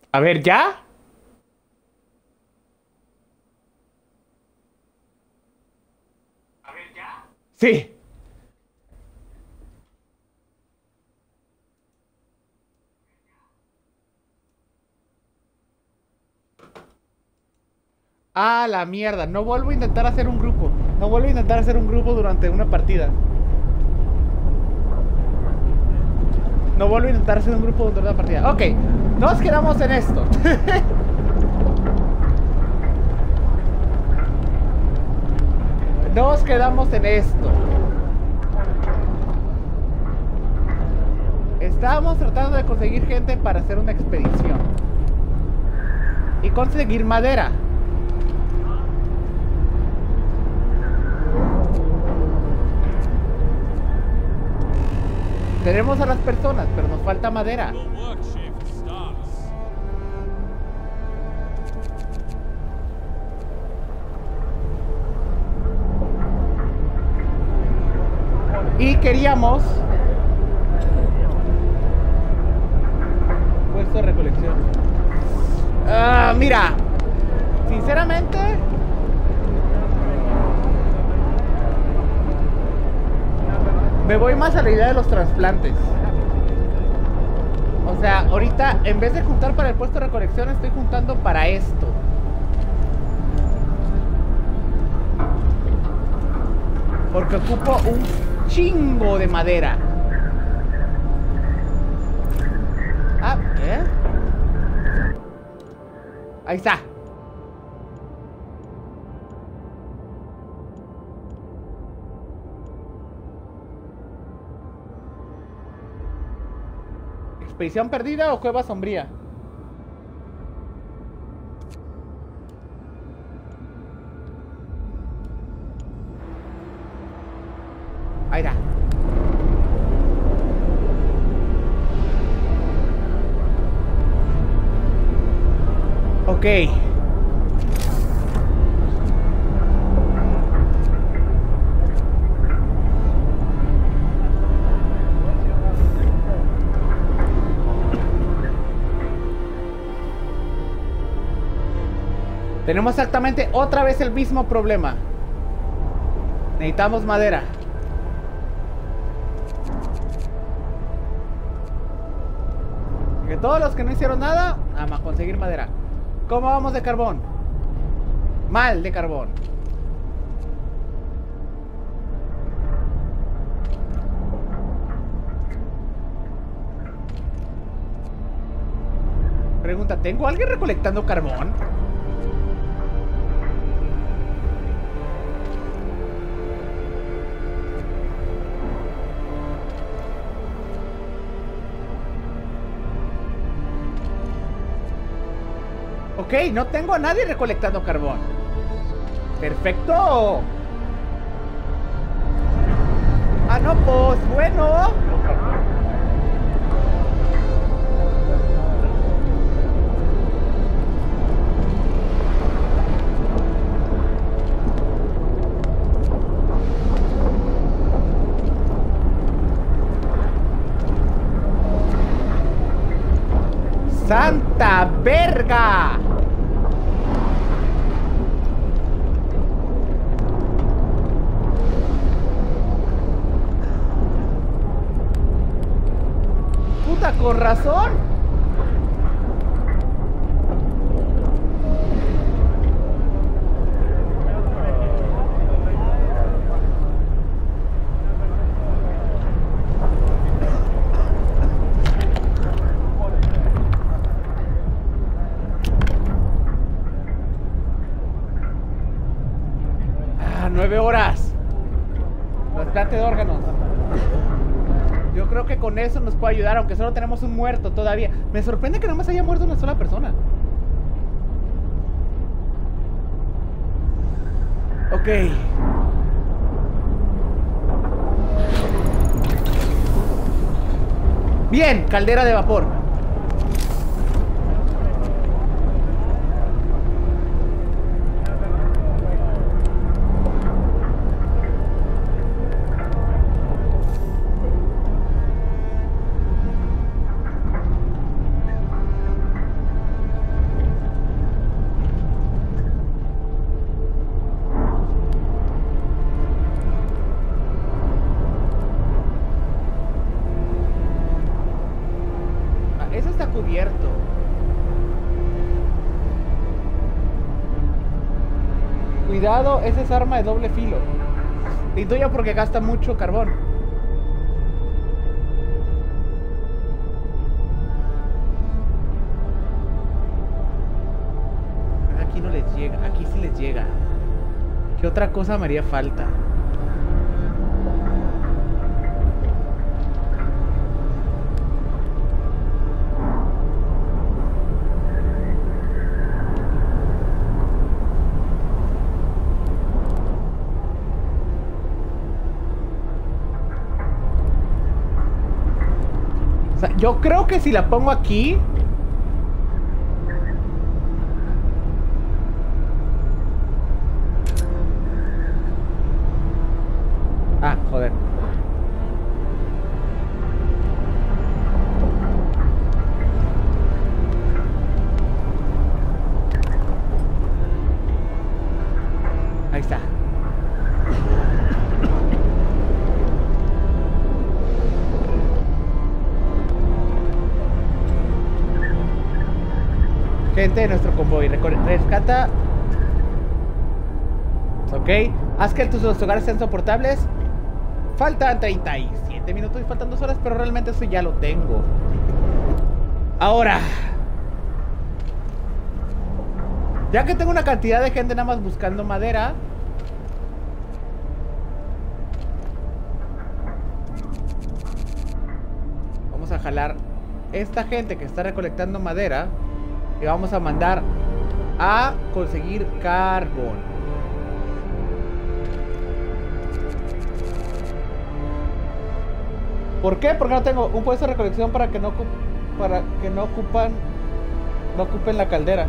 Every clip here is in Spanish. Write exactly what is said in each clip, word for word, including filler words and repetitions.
A ver, ¿ya? Sí. Ah, la mierda. No vuelvo a intentar hacer un grupo. No vuelvo a intentar hacer un grupo durante una partida. No vuelvo a intentar hacer un grupo durante una partida. Ok, nos quedamos en esto. Nos quedamos en esto. Estábamos tratando de conseguir gente para hacer una expedición. Y conseguir madera. Tenemos a las personas, pero nos falta madera. Y queríamos... puesto de recolección. Ah, mira. Sinceramente... me voy más a la idea de los trasplantes. O sea, ahorita en vez de juntar para el puesto de recolección, estoy juntando para esto. Porque ocupo un chingo de madera. Ah, ¿eh? Ahí está. ¿Expedición perdida o cueva sombría? Ahí está. Ok. Tenemos exactamente otra vez el mismo problema. Necesitamos madera. Que todos los que no hicieron nada, vamos a conseguir madera. ¿Cómo vamos de carbón? Mal de carbón. Pregunta, ¿tengo a alguien recolectando carbón? Ok, no tengo a nadie recolectando carbón. Perfecto. Ah, no, pues bueno. ¡Santa verga! Puta, con razón. Nueve horas. Trasplante de órganos. Yo creo que con eso nos puede ayudar, aunque solo tenemos un muerto todavía. Me sorprende que nada más haya muerto una sola persona. Ok. Bien, caldera de vapor. descubierto. Cuidado, esa es arma de doble filo. Y tuya porque gasta mucho carbón. Aquí no les llega, aquí sí les llega. ¿Qué otra cosa me haría falta? O sea, yo creo que si la pongo aquí... Ah, joder. Ahí está. Gente de nuestro convoy, rescata. Ok, haz que tus hogares sean soportables. Faltan treinta y siete minutos y faltan dos horas, pero realmente eso ya lo tengo. Ahora, ya que tengo una cantidad de gente nada más buscando madera, vamos a jalar esta gente que está recolectando madera y vamos a mandar a conseguir carbón. ¿Por qué? Porque no tengo un puesto de recolección para que no para que no ocupan no ocupen la caldera.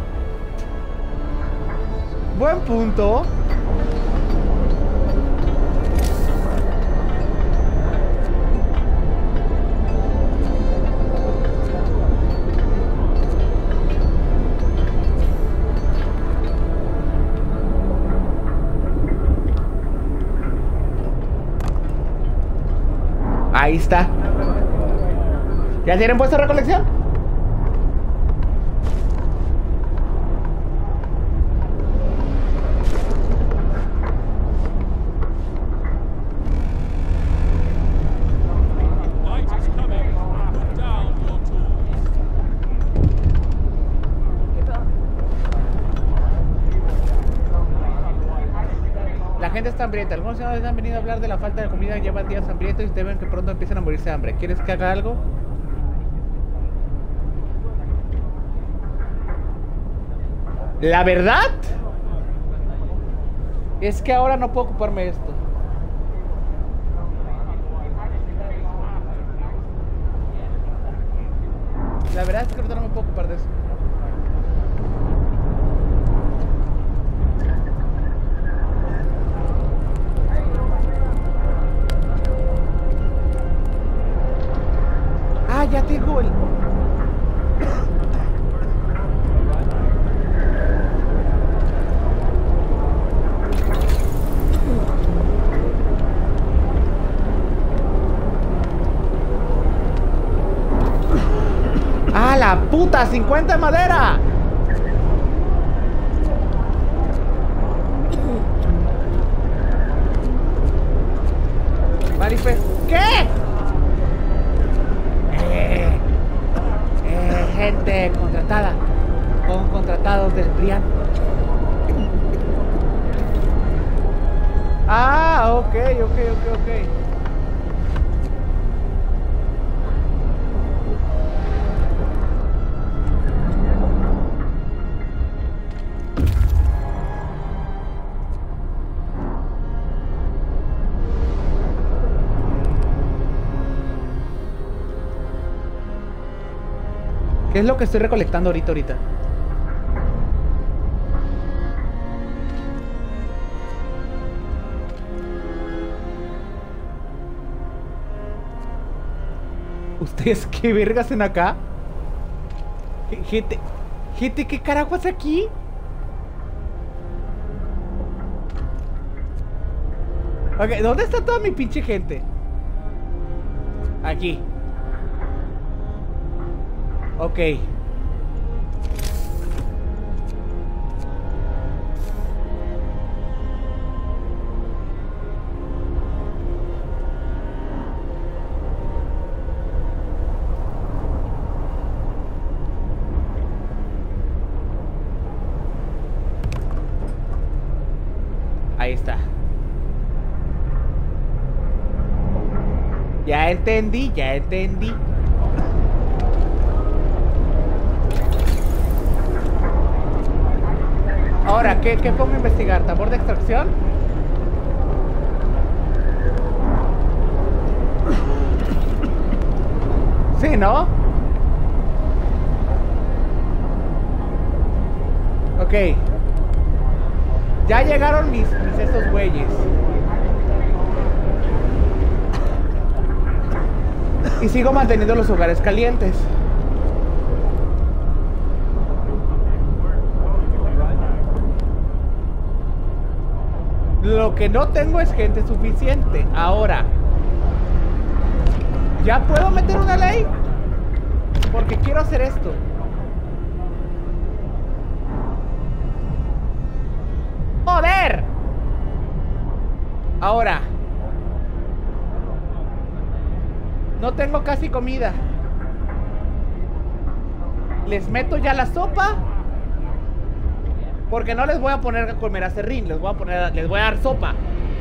Buen punto. Ahí está. ¿Ya tienen puesto de recolección? La gente está hambrienta. Algunos ciudadanos han venido a hablar de la falta de comida. Llevan días hambrientos y temen que pronto empiecen a morirse de hambre. ¿Quieres que haga algo? La verdad es que ahora no puedo ocuparme de esto. La verdad es que ahorita no me puedo ocupar de eso. Ah, ya tengo el... ¡Ah, la puta! ¡cincuenta de madera! Marife... ¿Qué? Eh, eh, gente contratada. Con contratados del PRIAN. Ah, ok, ok, ok, ok. ¿Qué es lo que estoy recolectando ahorita, ahorita? ¿Ustedes qué vergas hacen acá? Gente, gente, ¿qué carajo hace aquí? Ok, ¿dónde está toda mi pinche gente? Aquí. Ok. Ahí está. Ya entendí, ya entendí. Ahora, ¿qué, qué pongo a investigar? ¿Tambor de extracción? Sí, ¿no? Ok. Ya llegaron mis, mis estos güeyes. Y sigo manteniendo los hogares calientes. Lo que no tengo es gente suficiente. Ahora, ¿ya puedo meter una ley? Porque quiero hacer esto. ¡Joder! Ahora, no tengo casi comida. ¿Les meto ya la sopa? Porque no les voy a poner a comer a serrín, les voy a poner, les voy a dar sopa.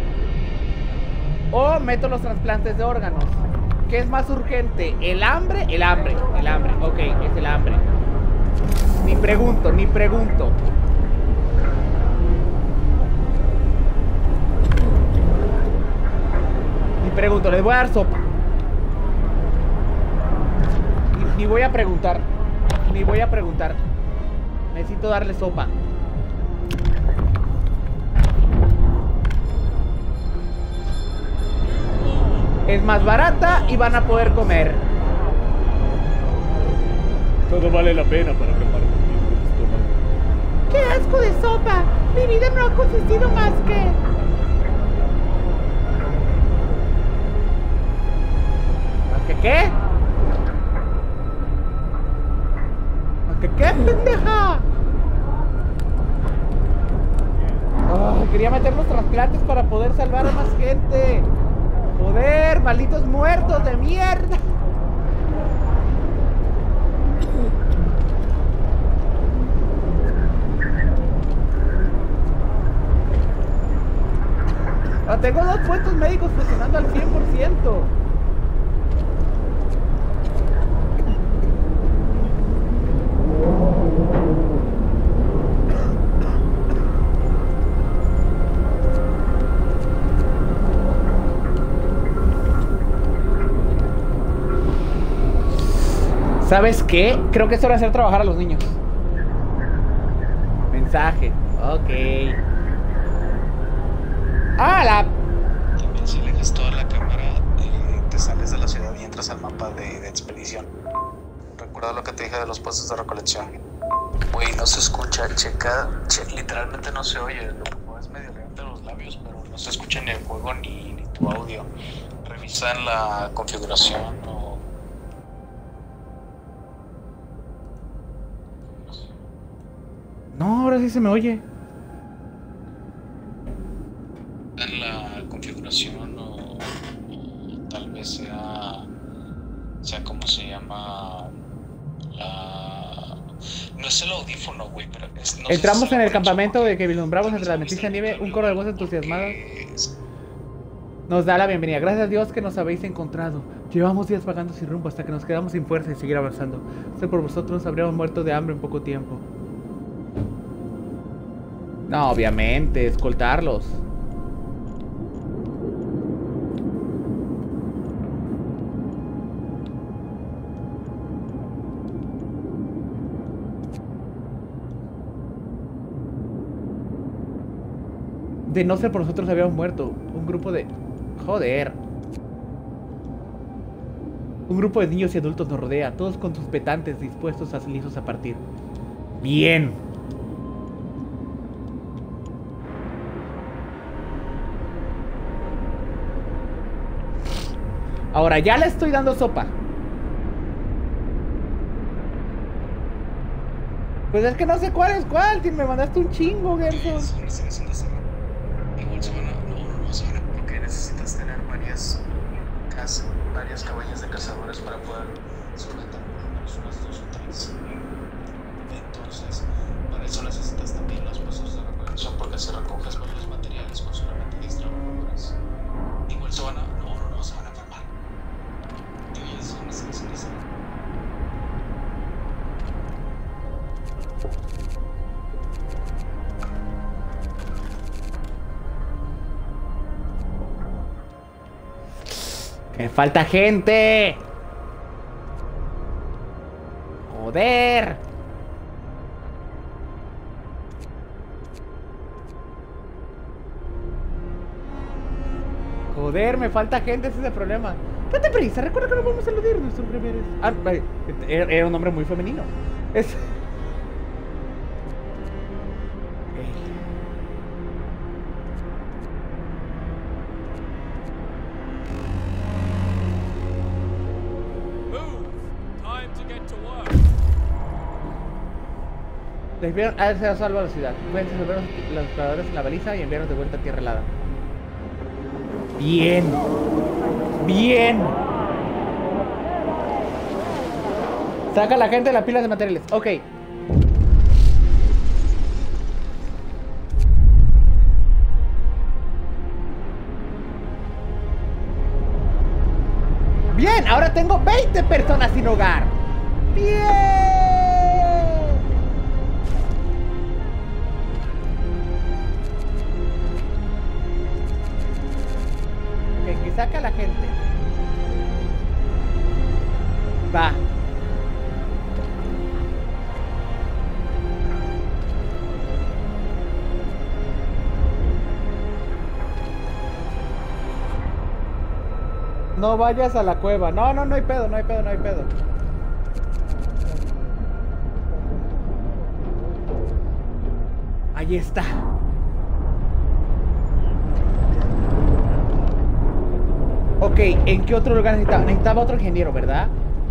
O meto los trasplantes de órganos. ¿Qué es más urgente? ¿El hambre? El hambre, el hambre, ok, es el hambre. Ni pregunto, ni pregunto. Ni pregunto, les voy a dar sopa. Ni, ni voy a preguntar. Ni voy a preguntar. Necesito darle sopa. Es más barata y van a poder comer. Todo vale la pena para quemar el estómago. ¡Qué asco de sopa! Mi vida no ha consistido más que... ¿Más que qué? ¿Más que qué, pendeja? Oh, quería meter los trasplantes para poder salvar a más gente. Joder, malditos muertos de mierda. Oh, tengo dos puestos médicos funcionando al cien por ciento. ¿Sabes qué? Creo que es hora de hacer trabajar a los niños. Mensaje. Ok. Ah, la... También si eliges toda la cámara, eh, te sales de la ciudad y entras al mapa de, de expedición. Recuerda lo que te dije de los puestos de recolección. Güey, no se escucha, checa, che, literalmente no se oye. Lo que puedes medio leerte los labios, pero no se escucha ni el juego ni, ni tu audio. Revisa en la configuración o... No, ahora sí se me oye. En la configuración o, o tal vez sea sea como se llama la... no es el audífono, güey, pero es, no Entramos sé si en el lo campamento porque de que vislumbramos entre la mestiza nieve. Un coro de voces entusiasmadas nos da la bienvenida. Gracias a Dios que nos habéis encontrado. Llevamos días vagando sin rumbo hasta que nos quedamos sin fuerza y seguir avanzando. Ser por vosotros habríamos muerto de hambre en poco tiempo. No, obviamente, escoltarlos. De no ser por nosotros habíamos muerto. Un grupo de... Joder. Un grupo de niños y adultos nos rodea, todos con sus petantes dispuestos a listos a partir. Bien. Ahora ya le estoy dando sopa. Pues es que no sé cuál es cuál, tío, me mandaste un chingo, Gerson. Igual se van a... No, no, no, se van a... Porque necesitas tener varias casas, varias cabañas de cazadores para poder solventar por lo menos unas dos o tres. Entonces, para eso necesitas también los puestos de recolección, porque si recoges varios materiales con solamente diez trabajadores, igual se van a... No, no, no, se van a enfermar. Y ya son necesitas. ¡Me falta gente! ¡Joder! Joder, me falta gente, ese es el problema. Date prisa, recuerda que no vamos a eludir nuestro primer... Ah, era, era un nombre muy femenino. Es... Les enviaron a ese salvo a la ciudad. Pueden resolver los exploradores en la baliza y enviarnos de vuelta a tierra helada. Bien. Bien. Saca a la gente de las pilas de materiales. Ok. Bien, ahora tengo veinte personas sin hogar. Bien. Que saca a la gente. Va. No vayas a la cueva. No, no, no hay pedo, no hay pedo, no hay pedo. Ahí está. Ok, ¿en qué otro lugar necesitaba? Necesitaba otro ingeniero, ¿verdad?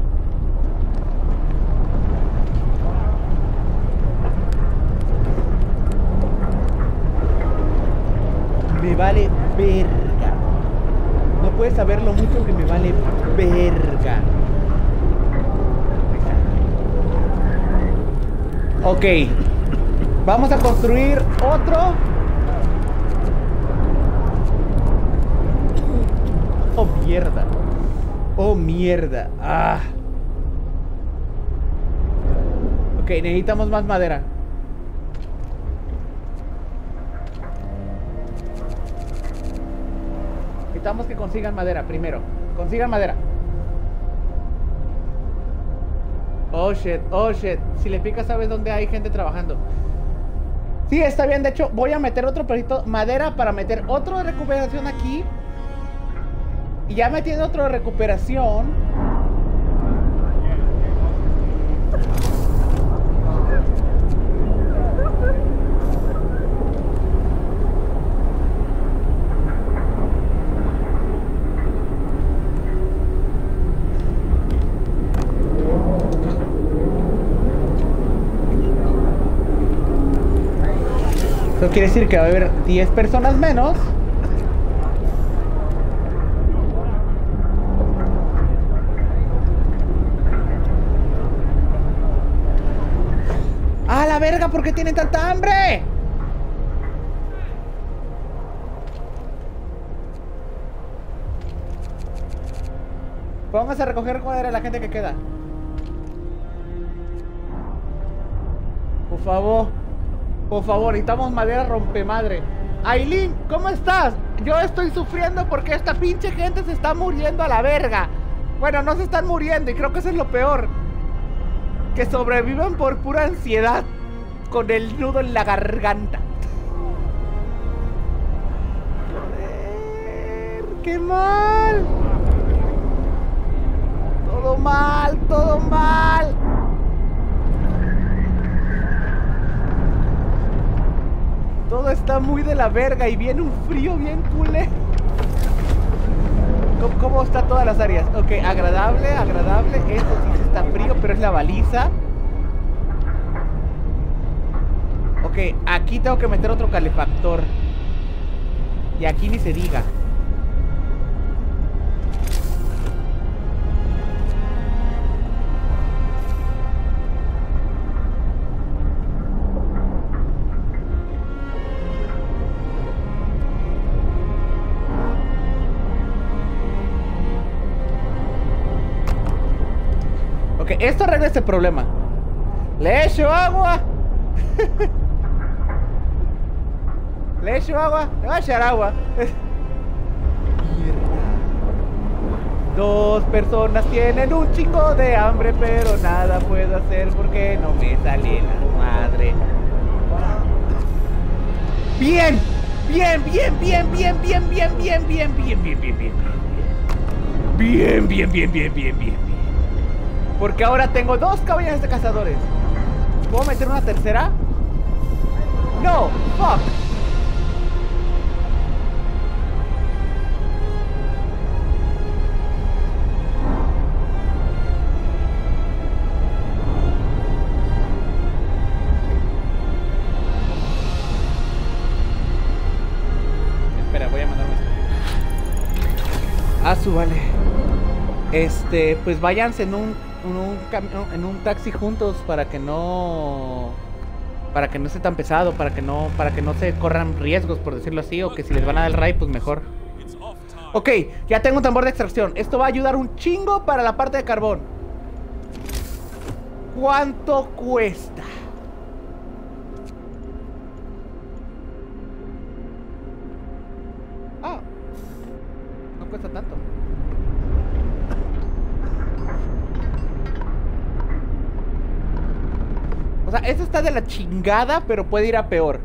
Me vale verga. No puedes saber lo mucho que me vale verga. Ok. Vamos a construir otro. Oh, mierda. Oh, mierda. Ah. Ok, necesitamos más madera. Necesitamos que consigan madera primero. Consigan madera. Oh, shit. Oh, shit. Si le picas, sabes dónde hay gente trabajando. Sí, está bien. De hecho, voy a meter otro pedacito de madera para meter otro de recuperación aquí. Y ya metiendo otro de recuperación. Eso quiere decir que va a haber diez personas menos. ¡A la verga! ¿Por qué tienen tanta hambre? Vamos a recoger madera de la gente que queda. Por favor. Por favor, necesitamos madera rompemadre. Aileen, ¿cómo estás? Yo estoy sufriendo porque esta pinche gente se está muriendo a la verga. Bueno, no se están muriendo y creo que eso es lo peor. Que sobreviven por pura ansiedad. Con el nudo en la garganta. Joder, qué mal. Todo mal, todo mal. Todo está muy de la verga y viene un frío bien culé. ¿Cómo, ¿Cómo está todas las áreas? Ok, agradable, agradable. Esto sí está frío, pero es la baliza. Ok, aquí tengo que meter otro calefactor. Y aquí ni se diga. Ok, esto arregla este problema. Le echo agua. Le echo agua. Le voy a echar agua. Mierda. Dos personas tienen un chingo de hambre, pero nada puedo hacer porque no me sale la madre. Bien. Bien, bien, bien, bien, bien, bien, bien, bien, bien, bien, bien, bien, bien, bien, bien, bien, bien, bien, bien. Porque ahora tengo dos caballos de cazadores. ¿Puedo meter una tercera? No, fuck. Espera, voy a mandar un mensaje. Ah, su vale. Este, pues váyanse en un, en un camión, en un taxi juntos para que no, para que no esté tan pesado, para que no, para que no se corran riesgos, por decirlo así, o que si les van a dar el ray, pues mejor. Ok, ya tengo un tambor de extracción. Esto va a ayudar un chingo para la parte de carbón. ¿Cuánto cuesta? Ah, no cuesta tanto. O sea, esto está de la chingada, pero puede ir a peor.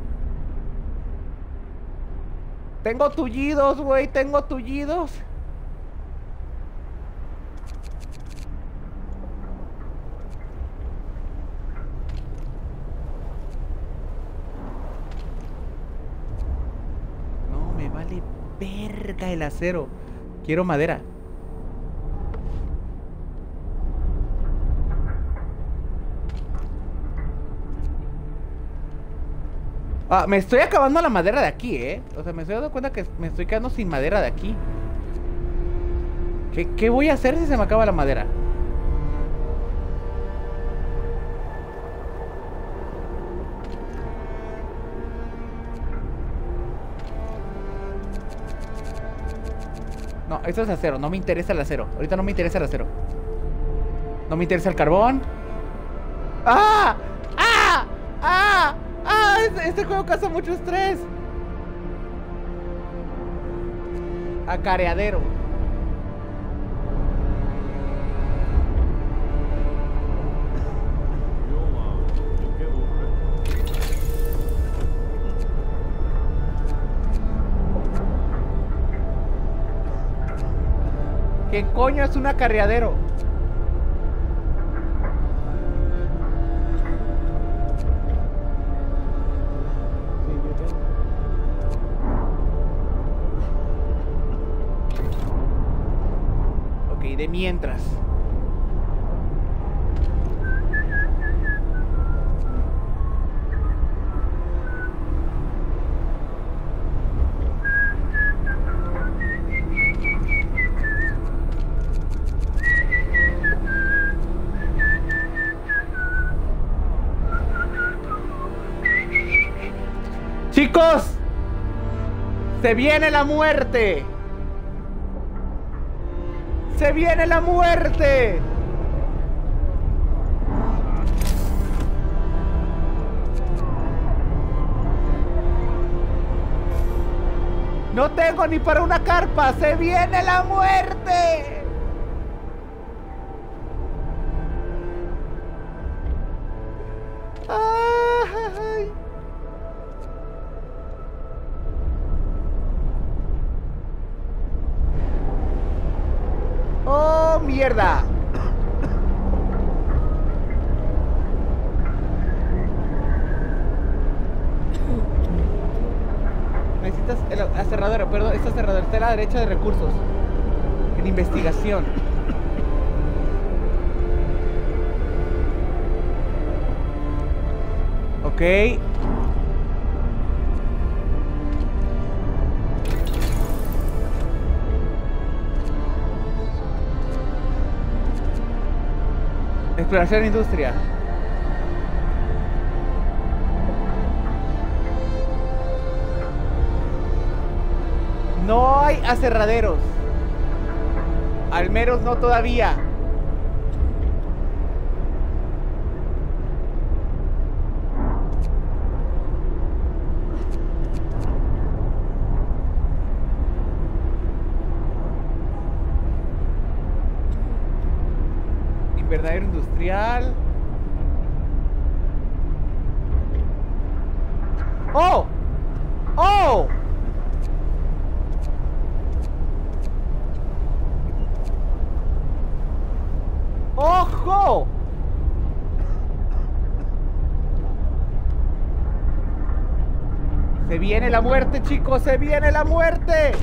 Tengo tullidos, güey, tengo tullidos. No, me vale verga el acero. Quiero madera. Ah, me estoy acabando la madera de aquí, ¿eh? O sea, me estoy dando cuenta que me estoy quedando sin madera de aquí. ¿Qué, qué voy a hacer si se me acaba la madera? No, esto es acero, no me interesa el acero. Ahorita no me interesa el acero. No me interesa el carbón. ¡Ah! ¡Ah! ¡Ah! ¡Ah! Este, este juego causa mucho estrés. Acareadero. ¿Qué coño es un acarreadero? Ok, de mientras. Chicos, se viene la muerte. Se viene la muerte. No tengo ni para una carpa. Se viene la muerte. Ay. ¡Oh, mierda! Necesitas el aserradero, perdón, este aserradero está a la derecha de recursos. En investigación. Ok, Exploración industria. No hay aserraderos. Al menos no todavía. Invernadero industrial. ¡Oh! ¡Oh! ¡Ojo! Se viene la muerte, chicos, se viene la muerte.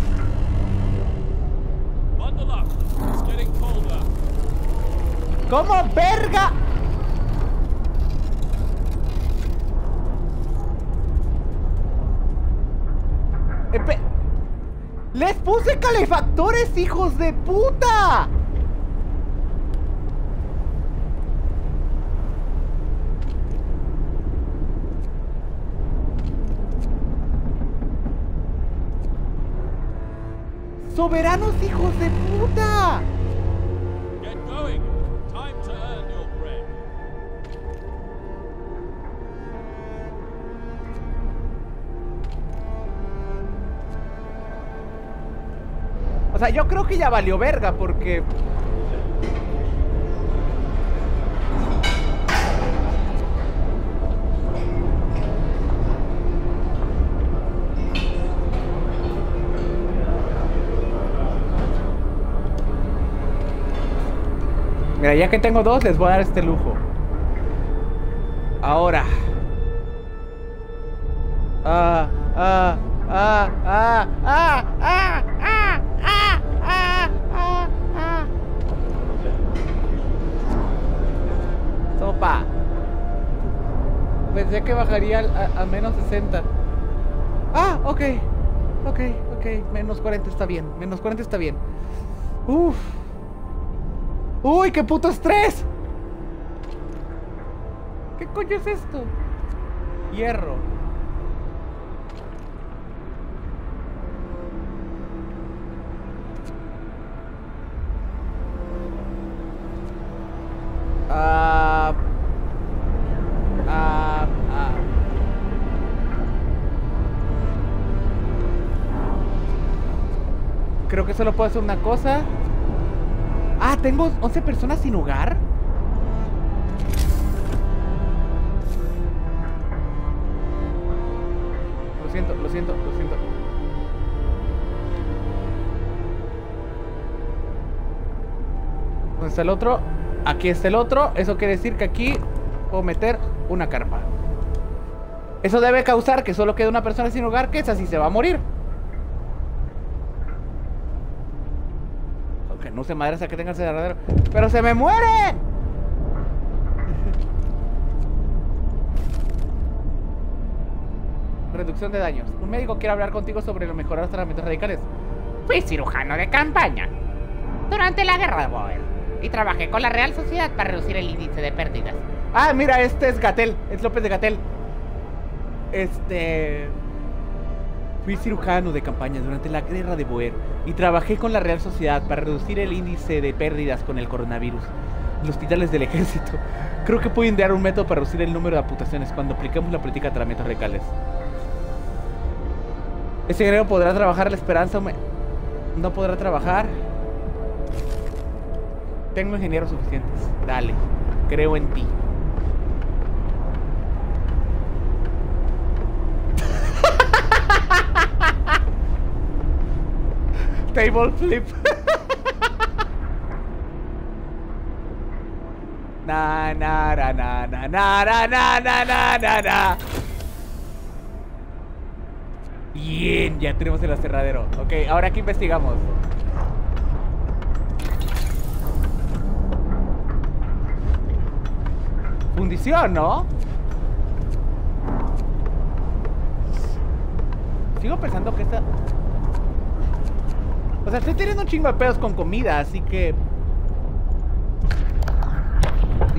¿Cómo verga? Epe ¡Les puse calefactores, hijos de puta! ¡Soberanos, hijos de puta! Get going. Time to earn your bread. O sea, yo creo que ya valió verga porque... Mira, ya que tengo dos, les voy a dar este lujo. Ahora. Ah, ah, ah, ah, ah, ah, ah, ah, ah, ah, ah. Sopa. Pensé que bajaría a, a menos sesenta. Ah, ok. Ok, ok. Menos cuarenta está bien. Menos cuarenta está bien. Uff. ¡Uy, qué puto estrés! ¿Qué coño es esto? Hierro. Ah... Ah... Ah... Creo que solo puedo hacer una cosa. Ah, tengo once personas sin hogar. Lo siento, lo siento, lo siento. ¿Dónde está el otro? Aquí está el otro. Eso quiere decir que aquí puedo meter una carpa. Eso debe causar que solo quede una persona sin hogar, que esa sí se va a morir. No se madre hasta que tenga el cerradero. ¡Pero se me mueren! Reducción de daños. Un médico quiere hablar contigo sobre los mejorados tratamientos radicales. Fui cirujano de campaña durante la guerra de Boer y trabajé con la Real Sociedad para reducir el índice de pérdidas. Ah, mira, este es Gatell. Es López de Gatell. Este... Fui cirujano de campaña durante la guerra de Boer y trabajé con la Real Sociedad para reducir el índice de pérdidas con el coronavirus en los hospitales del ejército. Creo que puedo idear un método para reducir el número de amputaciones cuando apliquemos la política de tratamientos radicales. Ese guerrero podrá trabajar la esperanza. No podrá trabajar. Tengo ingenieros suficientes. Dale, creo en ti. Table flip. Na na na na na na na na na na na na. Bien, ya tenemos el aserradero. Ok, ahora aquí investigamos. Fundición, ¿no? Sigo pensando que esta... O sea, estoy teniendo un chingo de pedos con comida, así que...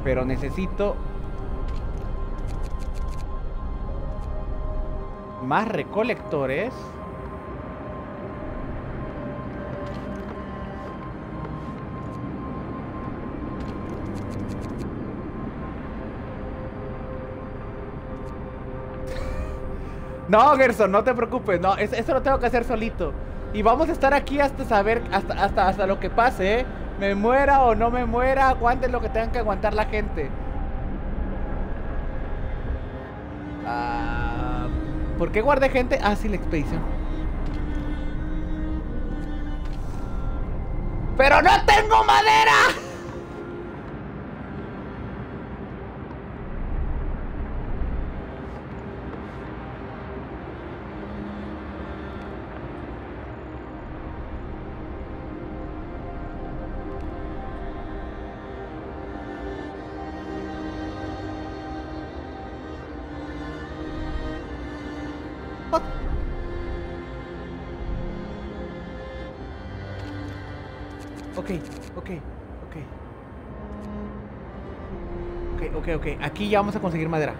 Pero necesito más recolectores. No, Gerson, no te preocupes. No, eso, eso lo tengo que hacer solito. Y vamos a estar aquí hasta saber, hasta, hasta, hasta lo que pase, ¿eh? Me muera o no me muera, aguanten lo que tengan que aguantar la gente. Ah, ¿por qué guardé gente? Ah, sí, la expedición. ¡Pero no tengo madera! Ok, ok, ok. Ok, ok, ok. Aquí ya vamos a conseguir madera.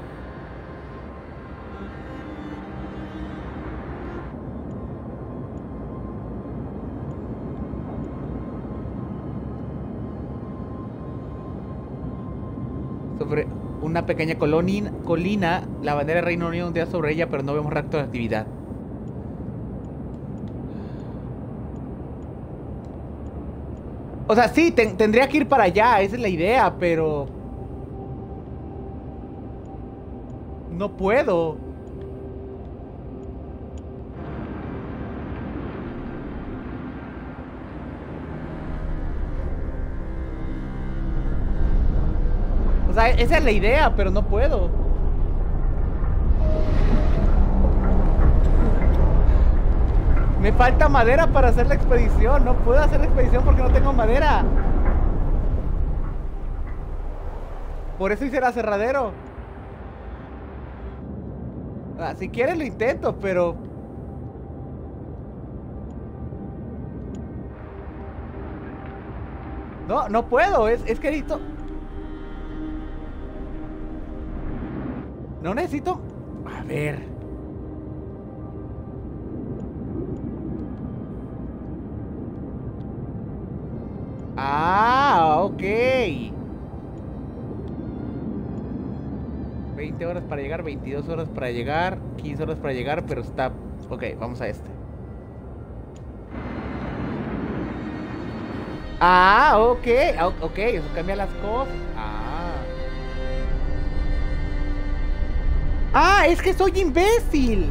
Sobre una pequeña colina, colina, la bandera del Reino Unido ondea sobre ella, pero no vemos rastro de actividad. O sea, sí, ten, tendría que ir para allá, esa es la idea, pero... no puedo. O sea, esa es la idea, pero no puedo. Me falta madera para hacer la expedición. No puedo hacer la expedición porque no tengo madera. Por eso hice el aserradero. Ah, si quieres lo intento, pero... No, no puedo. Es, es que necesito... No necesito... A ver... Ah, ok. veinte horas para llegar, veintidós horas para llegar, quince horas para llegar, pero está... Ok, vamos a este. Ah, ok, ok, eso cambia las cosas. Ah. Ah, es que soy imbécil.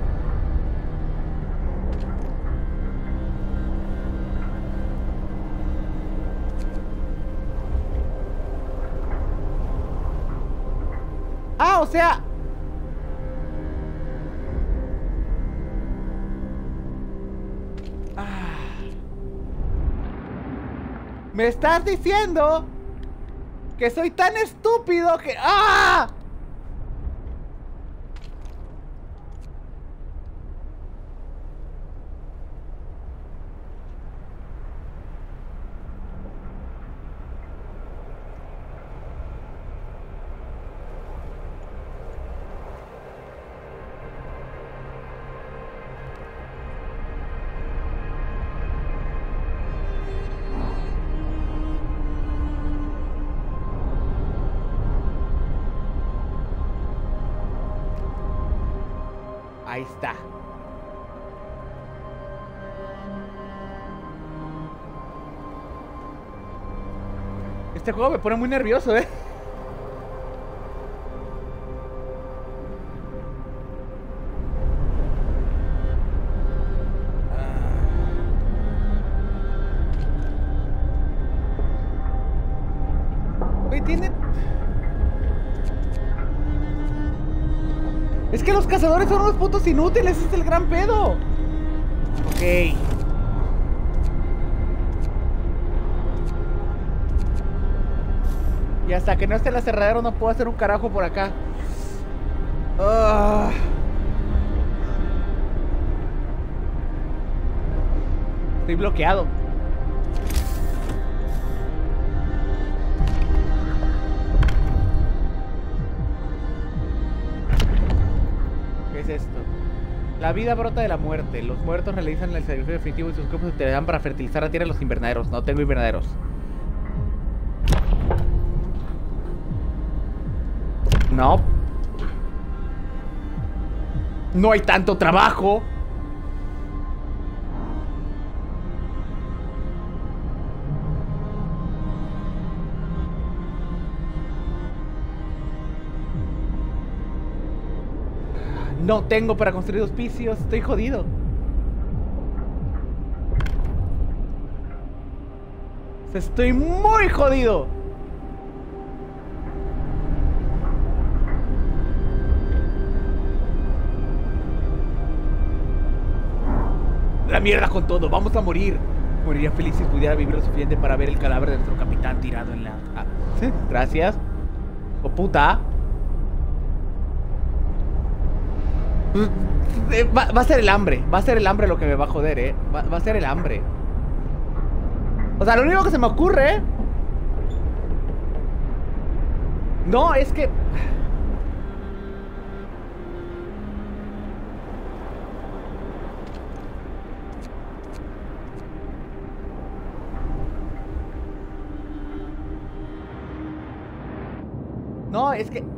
Ah, o sea... Ah. Me estás diciendo que soy tan estúpido que... ¡Ah! Ahí está. Este juego me pone muy nervioso, ¿eh? Güey, tiene... Es que los cazadores son unos putos inútiles, ese es el gran pedo. Ok. Y hasta que no esté el aserradero no puedo hacer un carajo por acá. Uh. Estoy bloqueado. esto? La vida brota de la muerte. Los muertos realizan el sacrificio definitivo y sus cuerpos se utilizan para fertilizar la tierra de los invernaderos. No tengo invernaderos. No. No hay tanto trabajo. No tengo para construir hospicios. Estoy jodido. Estoy muy jodido. La mierda con todo. Vamos a morir. Moriría feliz si pudiera vivir lo suficiente para ver el cadáver de nuestro capitán tirado en la... Ah, ¿sí? Gracias. ¡Oh, puta! Va, va a ser el hambre. Va a ser el hambre lo que me va a joder, eh. Va, va a ser el hambre. O sea, lo único que se me ocurre, ¿eh? No, es que... No, es que...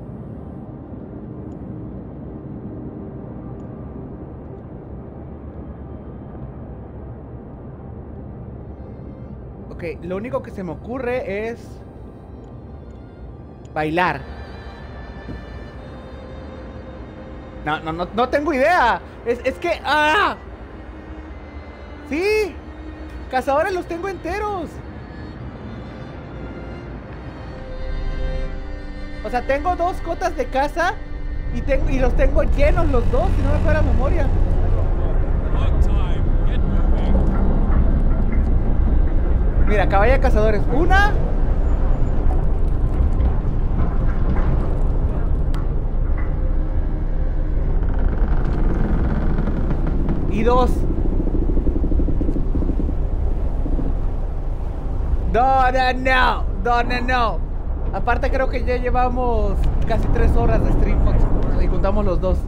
Ok, lo único que se me ocurre es... bailar. No, no, no, no tengo idea. Es, es que... ¡Ah! ¡Sí! Cazadores los tengo enteros. O sea, tengo dos cotas de caza y, tengo, y los tengo llenos los dos, si no me fuera memoria. Mira, caballo de cazadores. Una. Y dos. No, no, no. No, no, no. Aparte creo que ya llevamos casi tres horas de stream y contamos los dos.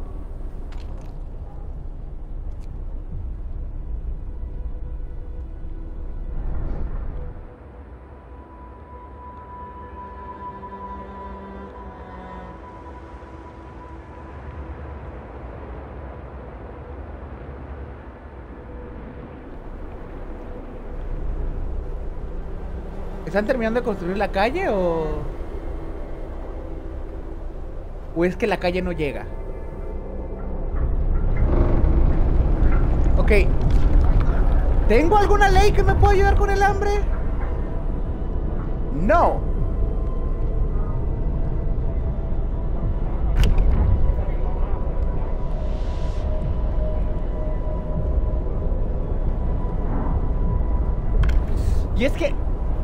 ¿Están terminando de construir la calle o...? ¿O es que la calle no llega? Ok. ¿Tengo alguna ley que me pueda ayudar con el hambre? No. Y es que...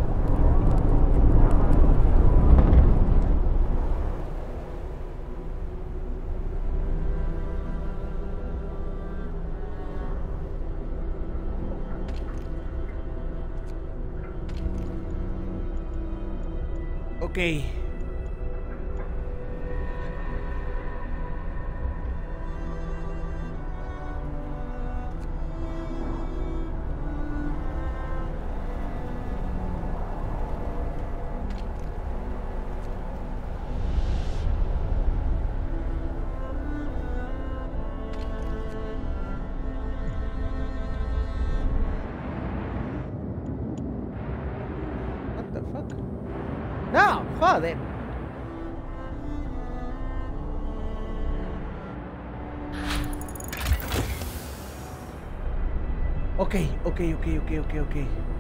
Ok. What the fuck? No, joder. Ok, ok, ok, ok, ok, ok.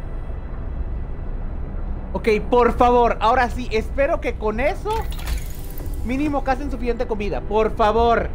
Ok, por favor, ahora sí, espero que con eso mínimo casen suficiente comida, por favor.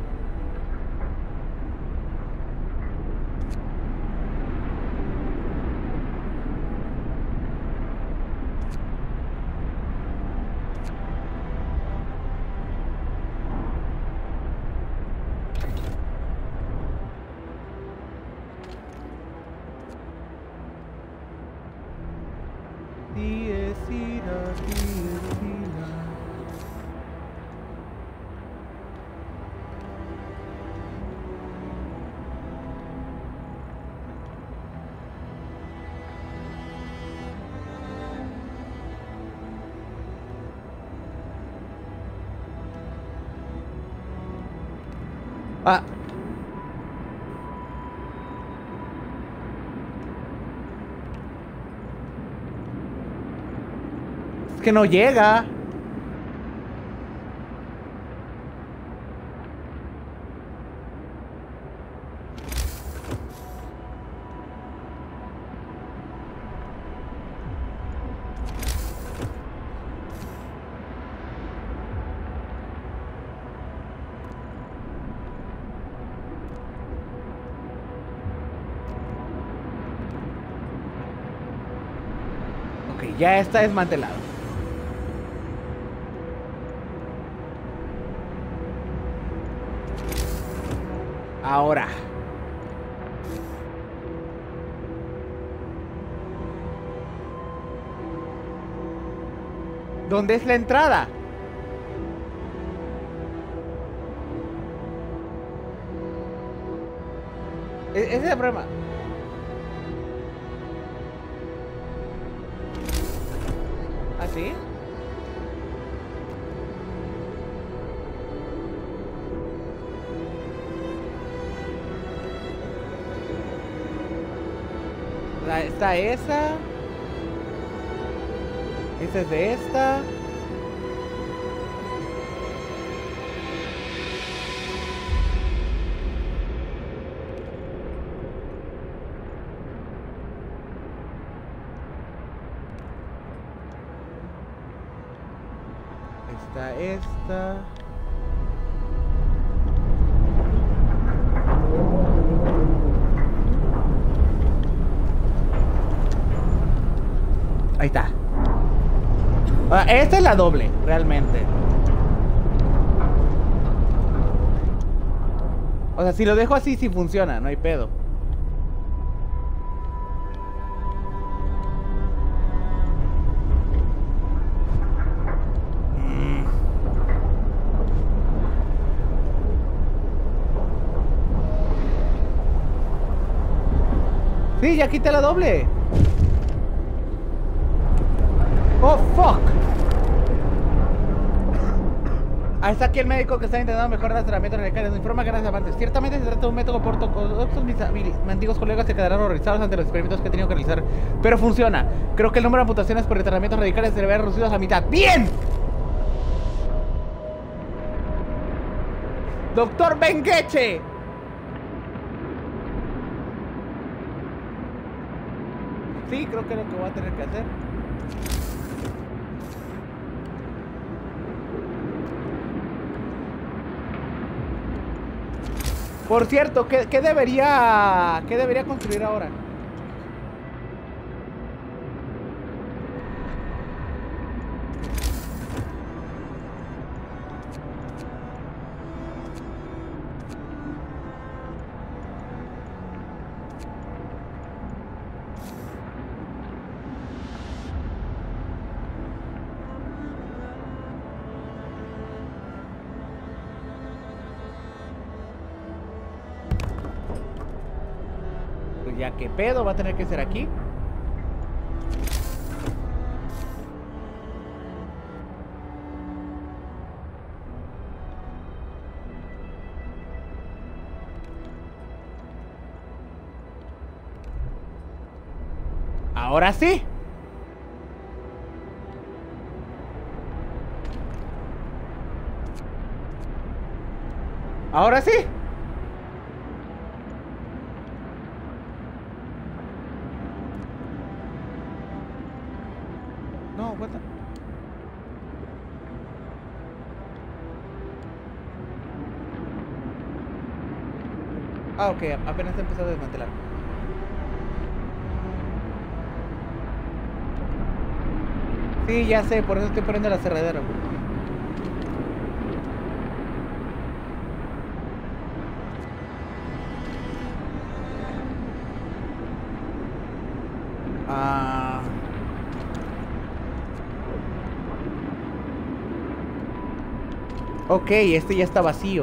Ah. Es que no llega. Ok, ya está desmantelado. Ahora. ¿Dónde es la entrada? E- Ese es el problema. ¿Así? La- Está esa. Esa es de esta. Está esta. Ahí está. Ah, esta es la doble, realmente. O sea, si lo dejo así, sí funciona, no hay pedo. Mm. Sí, ya quité la doble. Oh, fuck. Ahí está aquí el médico que está intentando mejorar el tratamiento radical. Nos informa grandes avances. Ciertamente se trata de un método ortodoxo. Mis antiguos colegas se quedarán horrorizados ante los experimentos que he tenido que realizar. Pero funciona. Creo que el número de amputaciones por tratamientos radicales se debe haber reducido a la mitad. ¡Bien! ¡Doctor Bengueche! Sí, creo que es lo que voy a tener que hacer. Por cierto, ¿qué, qué debería qué debería construir ahora? Ya que pedo, va a tener que ser aquí. Ahora sí. Ahora sí. No, what the... Ah, ok, apenas he empezado a desmantelar. Sí, ya sé, por eso estoy poniendo la cerradera. Ah... Ok, este ya está vacío.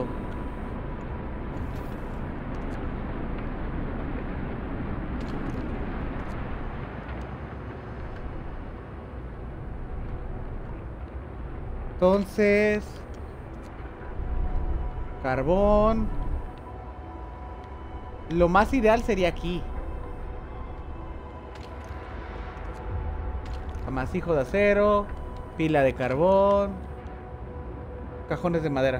Entonces... Carbón... Lo más ideal sería aquí. Amasijo de acero, pila de carbón, cajones de madera.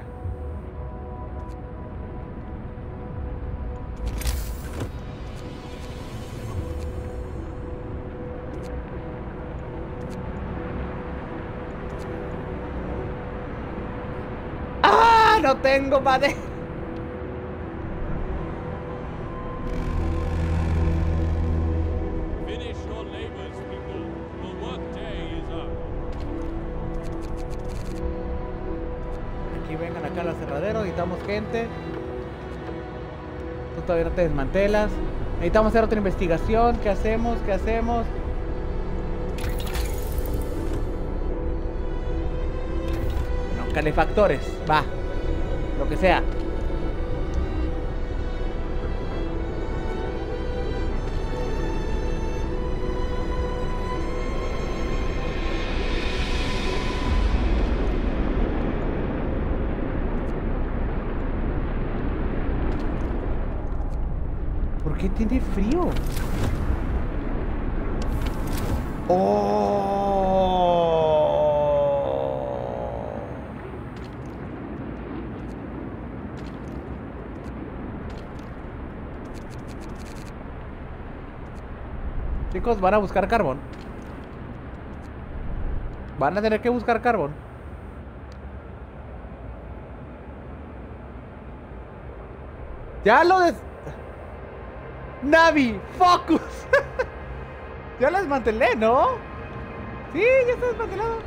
¡Ah! No tengo madera. Finish your labors, people. The workday is up. Aquí vengan acá al aserradero, necesitamos gente. Tú todavía no te desmantelas. Necesitamos hacer otra investigación. ¿Qué hacemos? ¿Qué hacemos? No, calefactores, va. Lo que sea. ¿Por qué tiene frío? ¡Oh! Chicos, van a buscar carbón. Van a tener que buscar carbón. Ya lo des... Navi, focus. Ya lo desmantelé, ¿no? Sí, ya está desmantelado.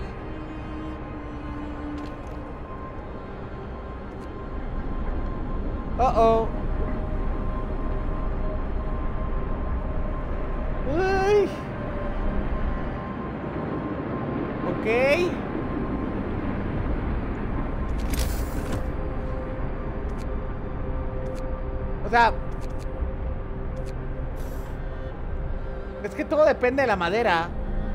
Uh oh. Uy. Ok. O sea, es que todo depende de la madera.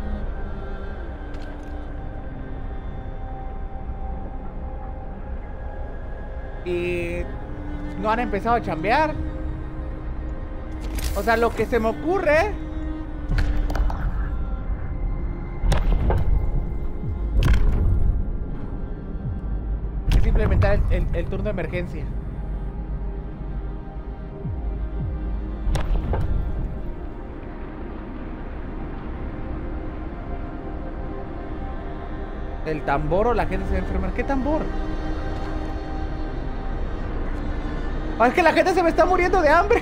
Y no han empezado a chambear. O sea, lo que se me ocurre es implementar el, el, el turno de emergencia. El tambor o la gente se va a enfermar. ¿Qué tambor? Ah, es que la gente se me está muriendo de hambre.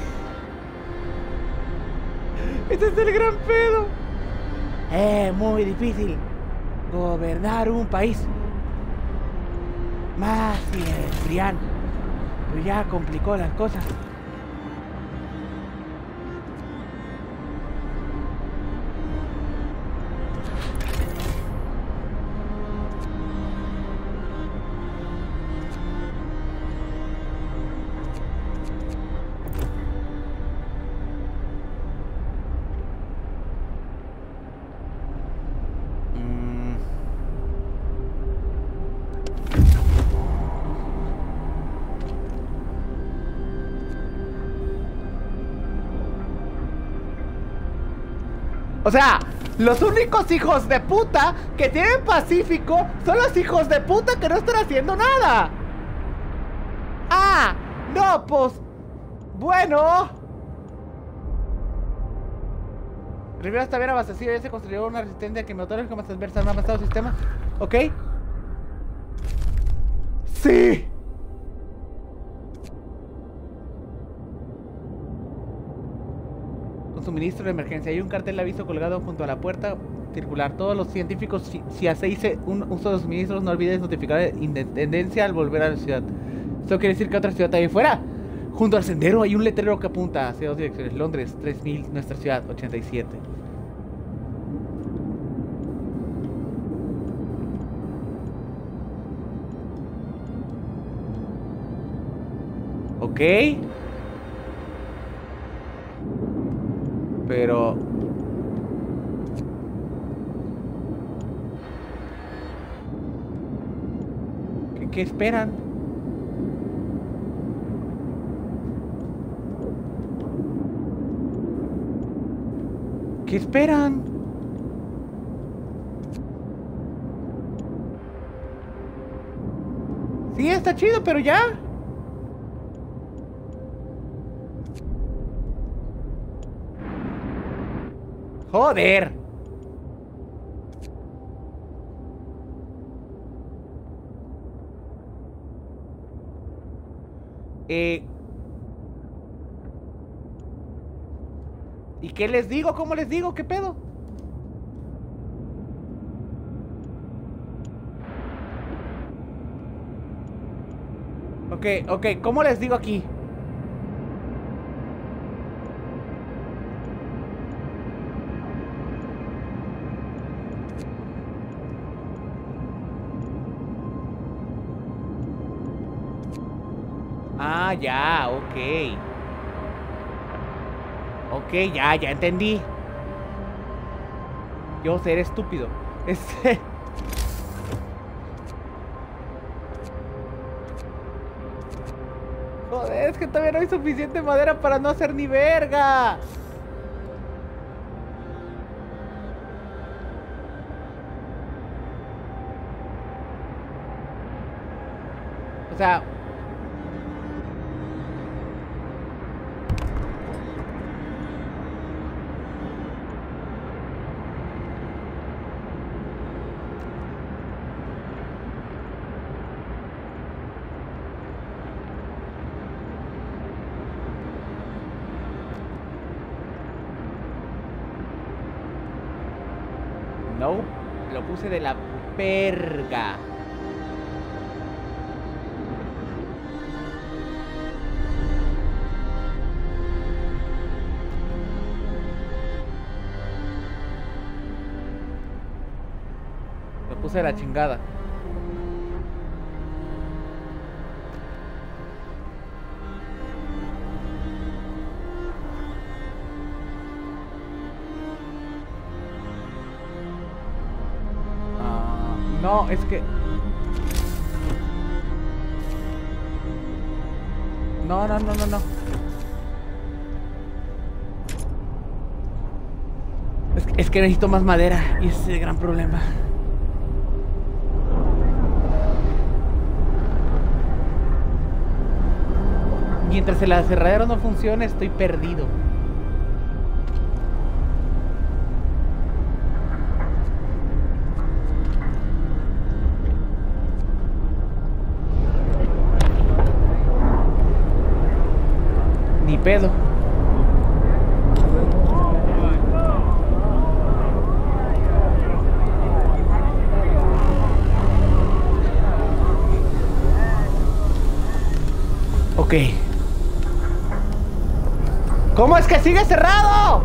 Este es el gran pedo. Es muy difícil gobernar un país. Más si el Brian, pues ya complicó las cosas. O sea, los únicos hijos de puta que tienen Pacífico son los hijos de puta que no están haciendo nada. Ah, no, pues... Bueno. Rivera está bien abastecido. Ya se construyó una resistencia que me otorga como transversal más avanzado sistema. ¿Ok? Sí. Suministro de emergencia. Hay un cartel de aviso colgado junto a la puerta circular. Todos los científicos, si, si hacéis un uso de suministros, no olvides notificar de independencia al volver a la ciudad. Esto quiere decir que otra ciudad está ahí fuera. Junto al sendero hay un letrero que apunta hacia dos direcciones. Londres, tres mil, nuestra ciudad, ochenta y siete. Ok. Pero... ¿Qué, qué esperan? ¿Qué esperan? Sí, está chido, pero ya. Joder. Eh... ¿Y qué les digo? ¿Cómo les digo? ¿Qué pedo? Ok, ok, ¿cómo les digo aquí? Ah, ya, ok. Ok, ya, ya entendí. Yo ser estúpido. Este... Joder, es que todavía no hay suficiente madera para no hacer ni verga. O sea... No, lo puse de la verga. Lo puse de la chingada. No, es que... No, no, no, no, no. Es que, es que necesito más madera y ese es el gran problema. Mientras el aserradero no funcione, estoy perdido. Ni pedo. Ok. ¿Cómo es que sigue cerrado?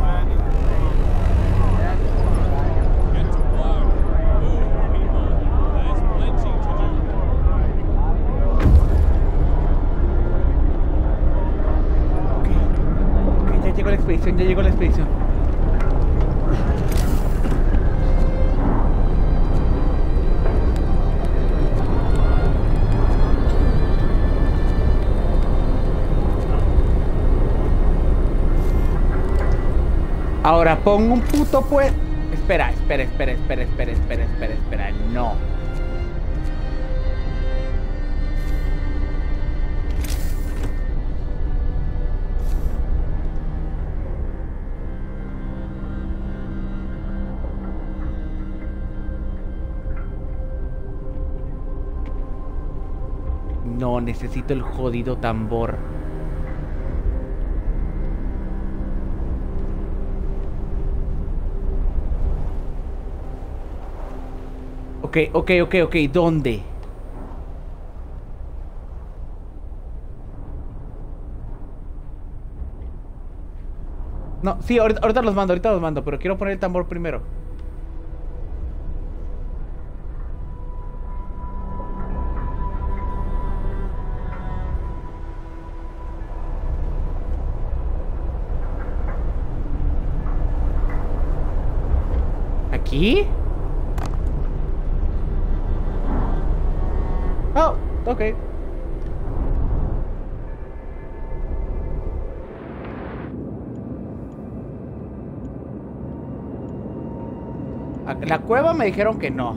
Ya llegó la expedición. Ahora pongo un puto pues. Espera, espera, espera, espera, espera, espera, espera, espera. No. No, necesito el jodido tambor. Ok, ok, ok, ok, ¿dónde? No, sí, ahorita, ahorita los mando, ahorita los mando, pero quiero poner el tambor primero. ¿Aquí? Oh, ok. En la cueva me dijeron que no.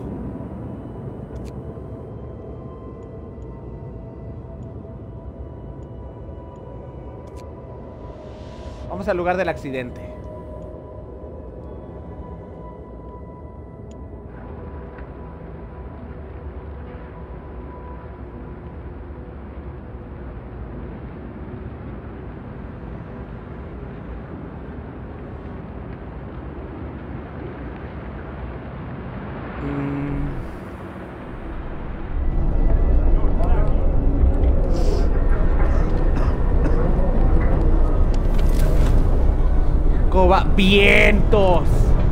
Vamos al lugar del accidente. Coba, vientos.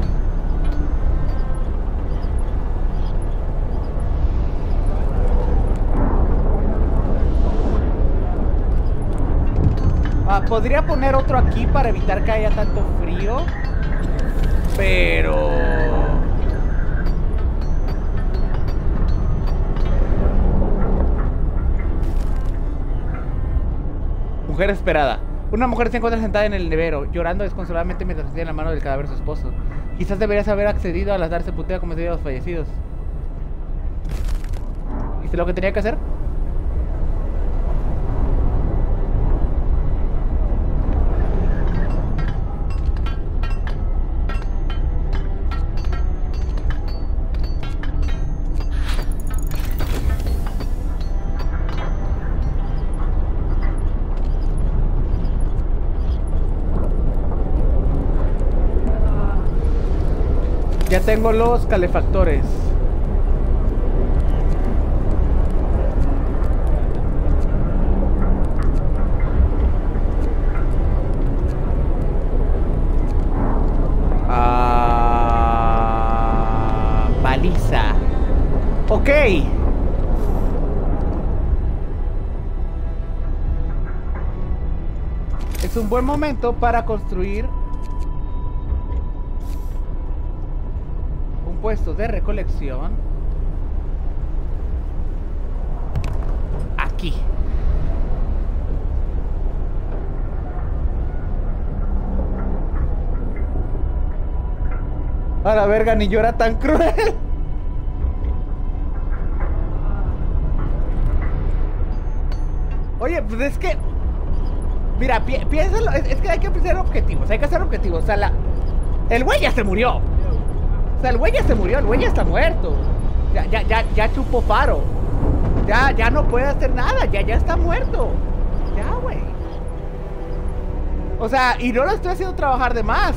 Ah, podría poner otro aquí para evitar que haya tanto frío, pero mujer esperada. Una mujer se encuentra sentada en el nevero, llorando desconsoladamente mientras tiene la mano del cadáver de su esposo. Quizás deberías haber accedido a las dar sepultura como se a los fallecidos. ¿Hice lo que tenía que hacer? Ya tengo los calefactores. Ah, baliza. Ok. Es un buen momento para construir puesto de recolección aquí. A la verga, ni yo era tan cruel. Oye, pues es que mira, pi piénsalo, es, es que hay que ser objetivos, hay que ser objetivos. O sea, la, el güey ya se murió. O sea, el güey ya se murió, el güey ya está muerto. Ya, ya, ya, ya chupó faro. Ya, ya no puede hacer nada, ya, ya está muerto. Ya, güey. O sea, y no lo estoy haciendo trabajar de más.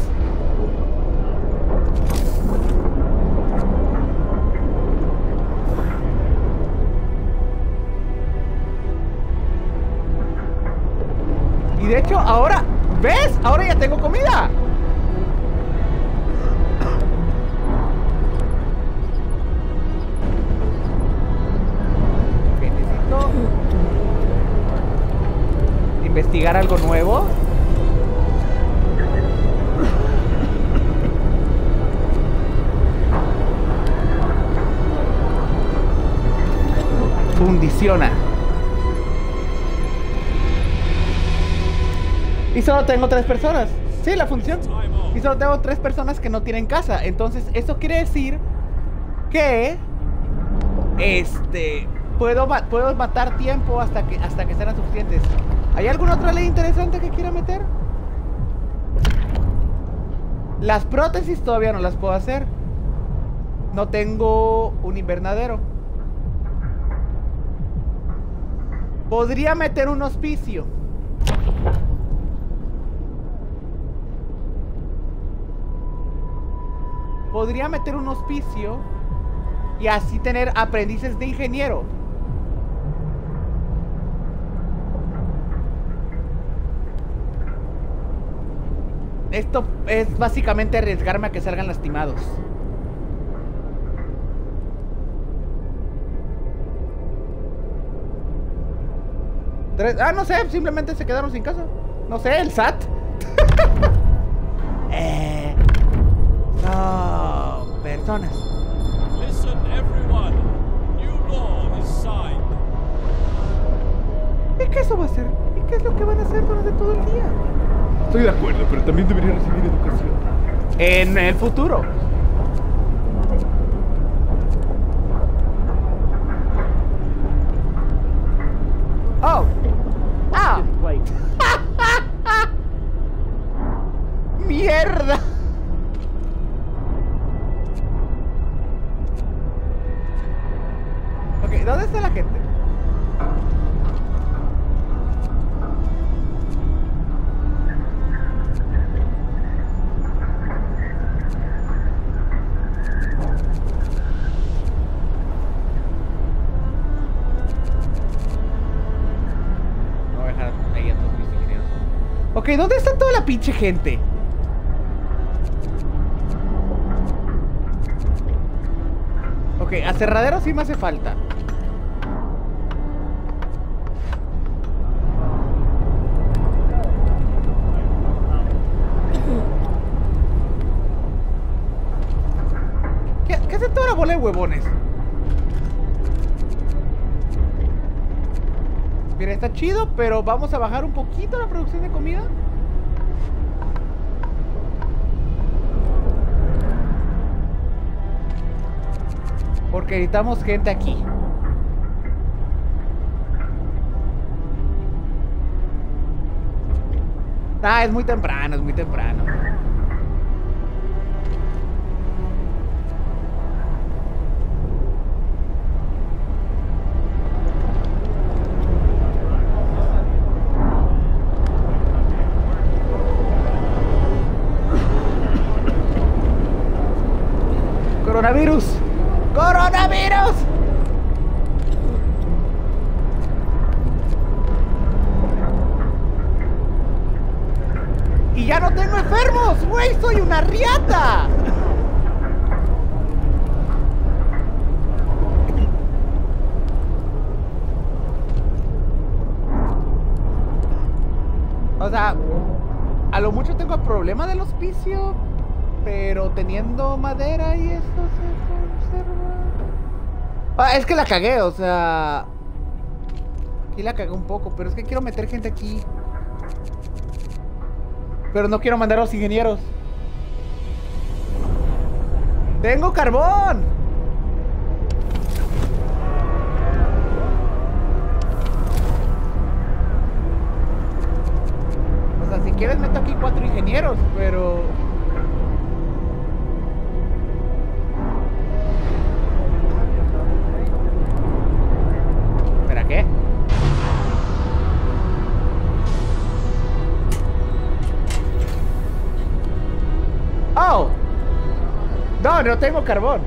Y de hecho, ahora, ¿ves? Ahora ya tengo comida. Investigar algo nuevo. Fundiciona. Y solo tengo tres personas. Sí, la función. Y solo tengo tres personas que no tienen casa. Entonces, eso quiere decir que Este puedo, puedo matar tiempo hasta que hasta que sean suficientes. ¿Hay alguna otra ley interesante que quiera meter? Las prótesis todavía no las puedo hacer. No tengo un invernadero. Podría meter un hospicio. Podría meter un hospicio y así tener aprendices de ingeniero. Esto es básicamente arriesgarme a que salgan lastimados. Tres, ah, no sé, simplemente se quedaron sin casa. No sé, el S A T. eh, no, personas. Listen, everyone. New law is signed. ¿Y qué eso va a hacer? ¿Y qué es lo que van a hacer durante todo el día? Estoy de acuerdo, pero también debería recibir educación. En el futuro. ¿dónde está la gente? No voy a dejar ahí a todos mis ingenieros. Ok, ¿dónde está toda la pinche gente? Ok, aserradero sí me hace falta. ¿Qué, qué hace toda la bola de huevones? Mira, está chido, pero vamos a bajar un poquito la producción de comida. Porque necesitamos gente aquí. Ah, es muy temprano, es muy temprano. Coronavirus. ¡Coronavirus! Y ya no tengo enfermos, güey, soy una riata. O sea, a lo mucho tengo el problema del hospicio, pero teniendo madera y esto se conserva. Ah, es que la cagué, o sea... Aquí la cagué un poco, pero es que quiero meter gente aquí. Pero no quiero mandar a los ingenieros. ¡Tengo carbón! O sea, si quieres meto aquí cuatro ingenieros, pero... ¿Qué? ¡Oh! No, no tengo carbón.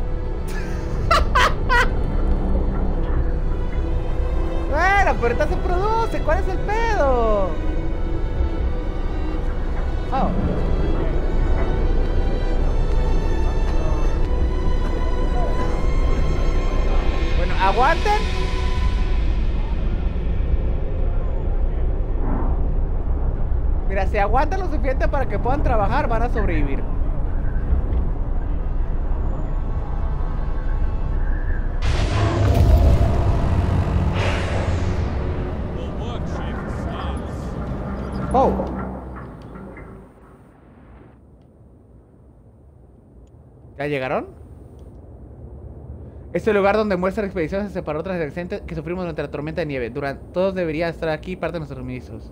Bueno, pero ahorita se produce. ¿Cuál es el pedo? Oh. Bueno, aguanten. Mira, si aguantan lo suficiente para que puedan trabajar, van a sobrevivir. Oh. ¿Ya llegaron? Este es el lugar donde muestra expediciones se separó tras el accidente que sufrimos durante la tormenta de nieve. Durante, todos deberían estar aquí, parte de nuestros ministros.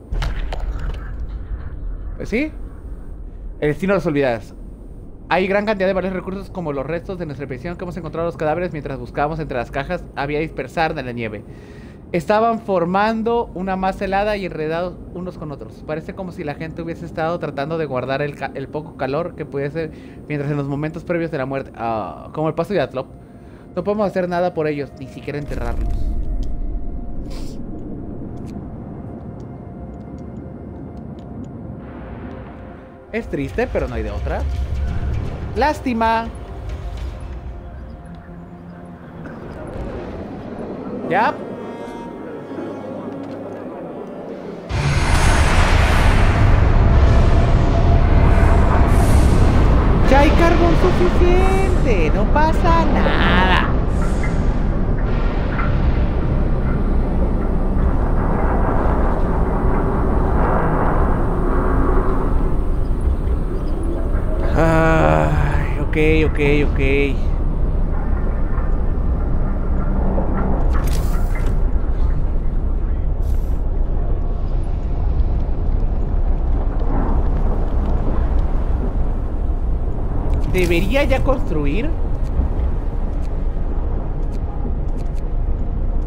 Pues sí. El destino de los olvidados. Hay gran cantidad de valiosos recursos como los restos de nuestra expedición que hemos encontrado los cadáveres mientras buscábamos entre las cajas. Había dispersar de la nieve. Estaban formando una masa helada y enredados unos con otros. Parece como si la gente hubiese estado tratando de guardar el, ca el poco calor que pudiese mientras en los momentos previos de la muerte. Uh, como el paso de Atlop. No podemos hacer nada por ellos, ni siquiera enterrarlos. Es triste, pero no hay de otra. Lástima. Ya. Ya hay carbón suficiente. No pasa nada. Ay, ok, ok, ok. ¿Debería ya construir?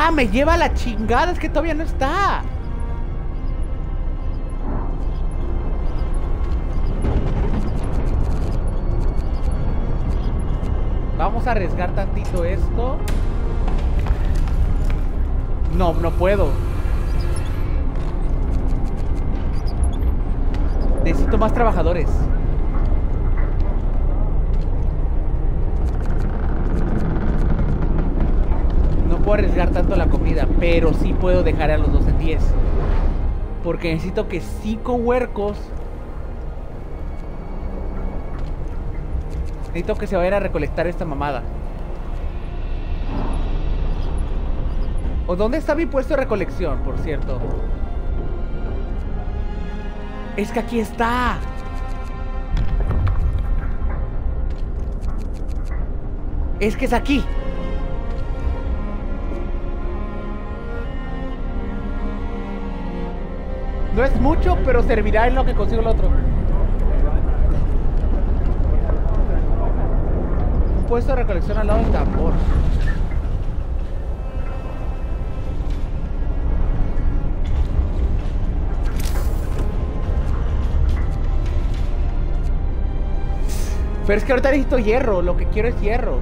¡Ah! Me lleva a la chingada. Es que todavía no está. Vamos a arriesgar tantito esto. No, no puedo. Necesito más trabajadores. No puedo arriesgar tanto la comida, pero sí puedo dejar a los dos en diez. Porque necesito que cinco huercos... Necesito que se vayan a recolectar esta mamada. ¿O dónde está mi puesto de recolección, por cierto? Es que aquí está. Es que es aquí. No es mucho, pero servirá en lo que consigo el otro. Un puesto de recolección al lado del tambor. Pero es que ahorita necesito hierro. Lo que quiero es hierro.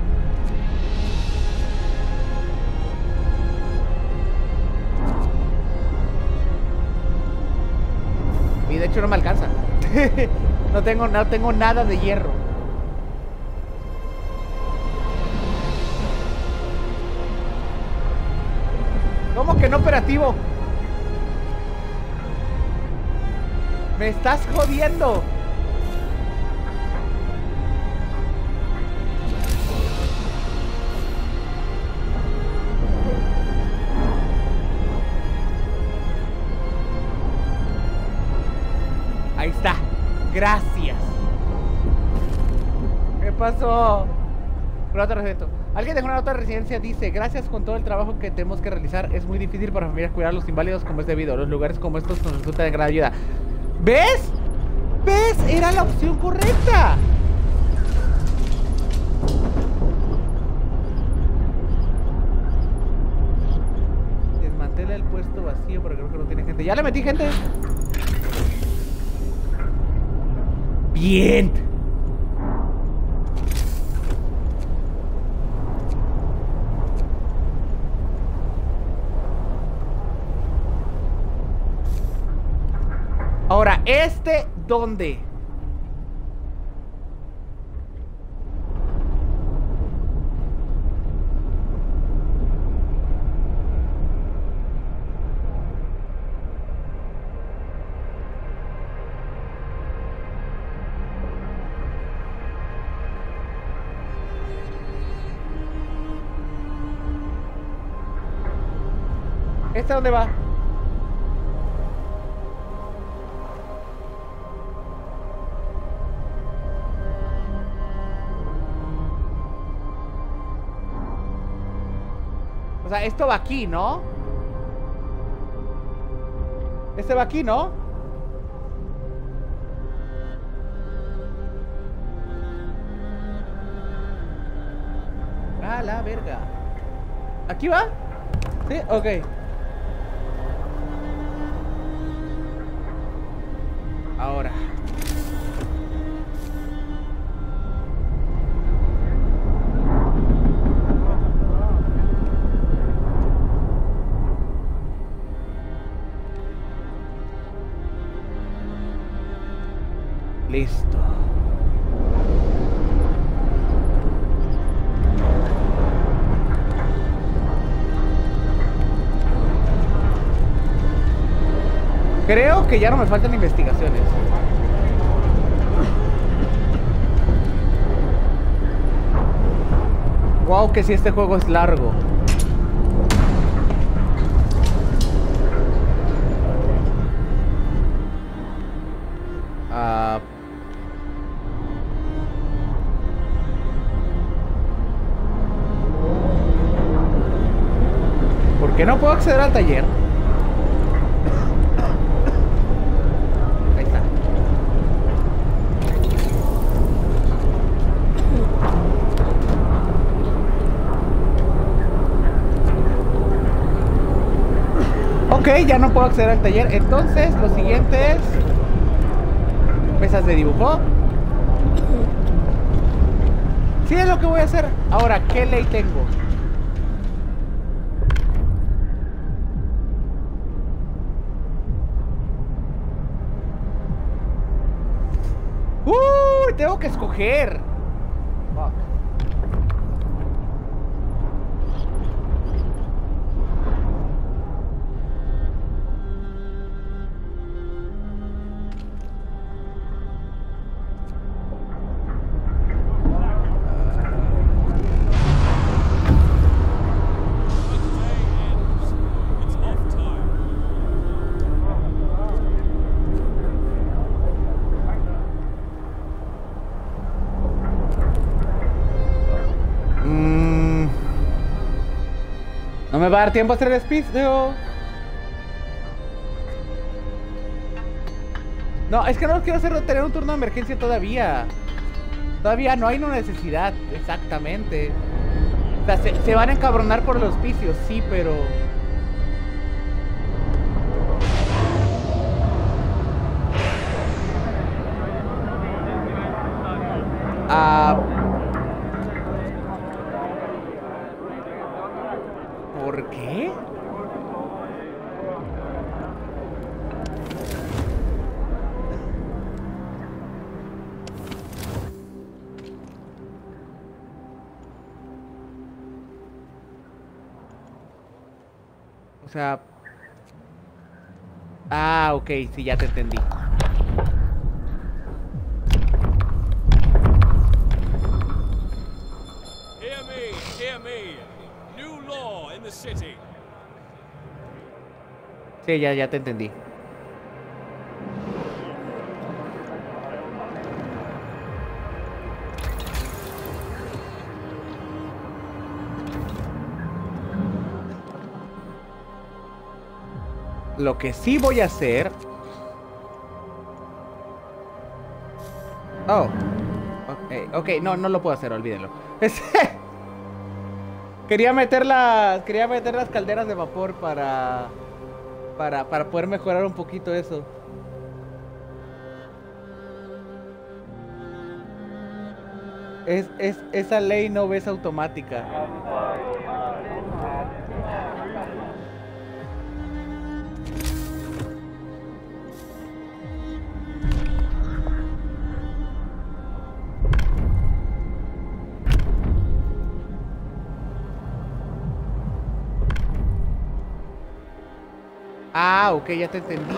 Y de hecho no me alcanza. no, tengo, no tengo nada de hierro. ¿Cómo que no operativo? Me estás jodiendo. Ahí está. Gracias. ¿Qué pasó? Una nota de residencia. Alguien dejó una nota de residencia. Dice: gracias con todo el trabajo que tenemos que realizar. Es muy difícil para familias cuidar a los inválidos como es debido. Los lugares como estos nos resultan de gran ayuda. ¿Ves? ¿Ves? Era la opción correcta. Desmantela el puesto vacío, pero creo que no tiene gente. ¡Ya le metí gente! Bien. Ahora, ¿este dónde? ¿Este dónde va? O sea, esto va aquí, ¿no? Este va aquí, ¿no? Ah, la verga. ¿Aquí va? Sí, ok. Ahora. Listo. Creo que ya no me faltan investigaciones. Wow, que si este juego es largo. Ah... ¿Por qué no puedo acceder al taller? Ahí está. Ok, ya no puedo acceder al taller. Entonces, lo siguiente es... mesas de dibujo. Sí, es lo que voy a hacer. Ahora, ¿qué ley tengo? ¡Uy! Tengo que escoger. Fuck. It's off time. Mm. No me va a dar tiempo a hacer el despido. No, es que no quiero hacer tener un turno de emergencia todavía. Todavía no hay una necesidad, exactamente. O sea, se, se van a encabronar por el hospicio, sí, pero... Ah... ¿Por qué? O sea... Ah, ok, sí, ya te entendí. Hear me, hear me. New law in the city. Sí, ya, ya te entendí. Lo que sí voy a hacer... Oh. Ok, ok, no, no lo puedo hacer, olvídenlo. Quería meter las... Quería meter las calderas de vapor para... Para, para poder mejorar un poquito eso. Es, es, esa ley no es automática. Ah, ok, ya te entendí.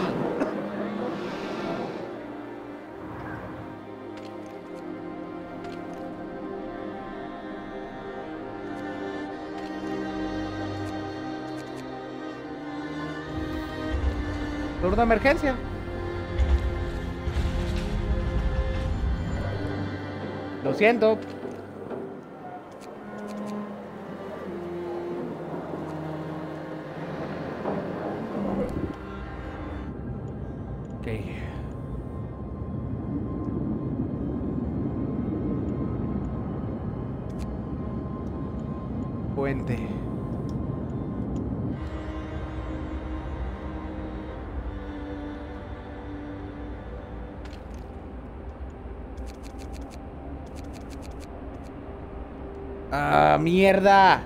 Turno de emergencia. Lo siento. Ok. Puente. Ah, mierda.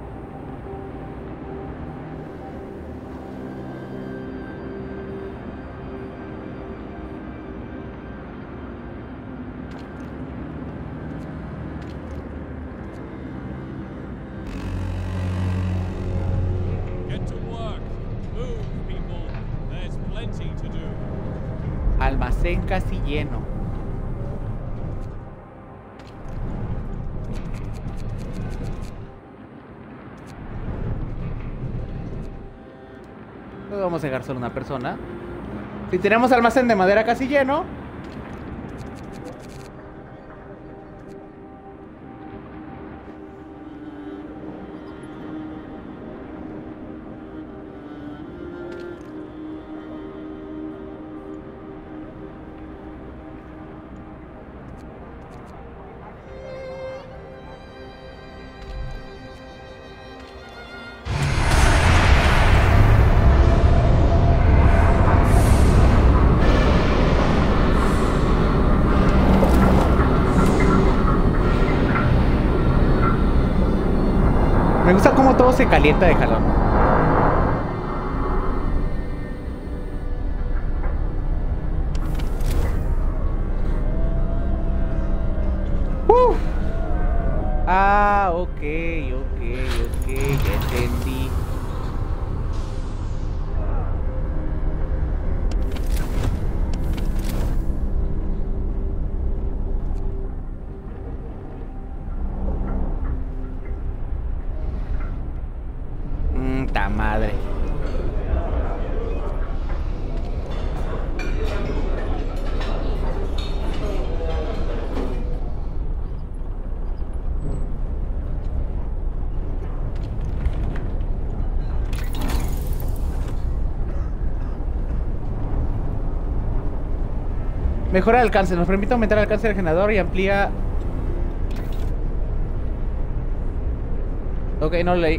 Get to work. Move, people. There's plenty to do. Almacén casi lleno. Pues vamos a dejar solo una persona. Si tenemos almacén de madera casi lleno. todo se calienta de jalón. Uf. Ah, ok, ok, ok, ya entendí. Mmm, ta madre. Mejora el alcance, nos permite aumentar el alcance del generador y amplía... Ok, no lo leí.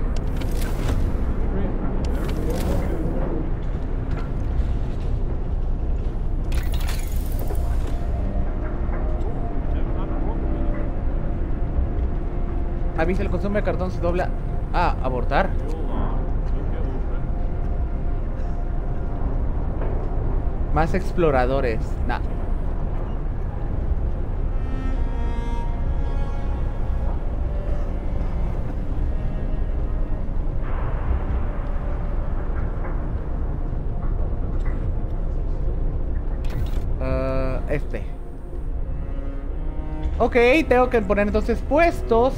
Avisa, el consumo de cartón se dobla. Ah, abortar. Más exploradores. Nah. Uh, este. Ok, tengo que poner entonces puestos.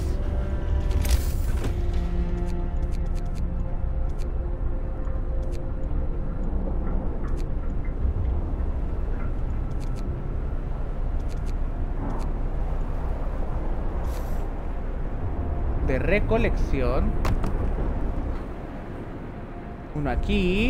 De recolección. Uno aquí.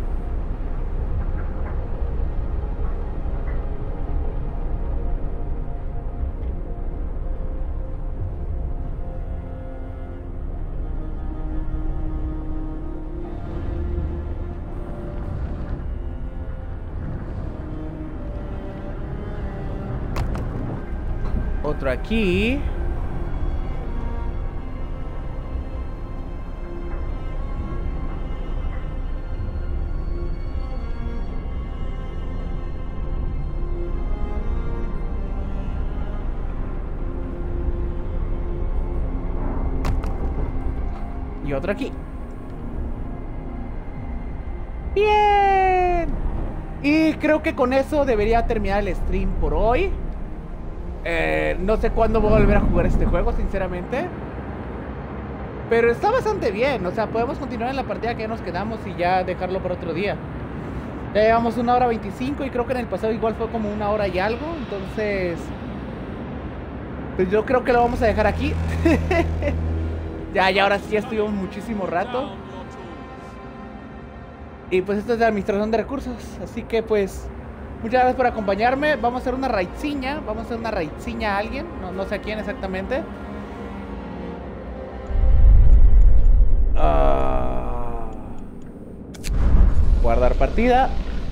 Otro aquí. Y otro aquí. Bien. Y creo que con eso debería terminar el stream por hoy. Eh, no sé cuándo voy a volver a jugar este juego, sinceramente. Pero está bastante bien. O sea, podemos continuar en la partida que ya nos quedamos y ya dejarlo para otro día. Ya llevamos una hora veinticinco y creo que en el pasado igual fue como una hora y algo. Entonces, pues yo creo que lo vamos a dejar aquí. Ya, ya ahora sí estuvimos muchísimo rato. Y pues esto es la administración de recursos. Así que pues, muchas gracias por acompañarme. Vamos a hacer una raidciña. Vamos a hacer una raidciña a alguien. No, no sé a quién exactamente. Uh... Guardar partida.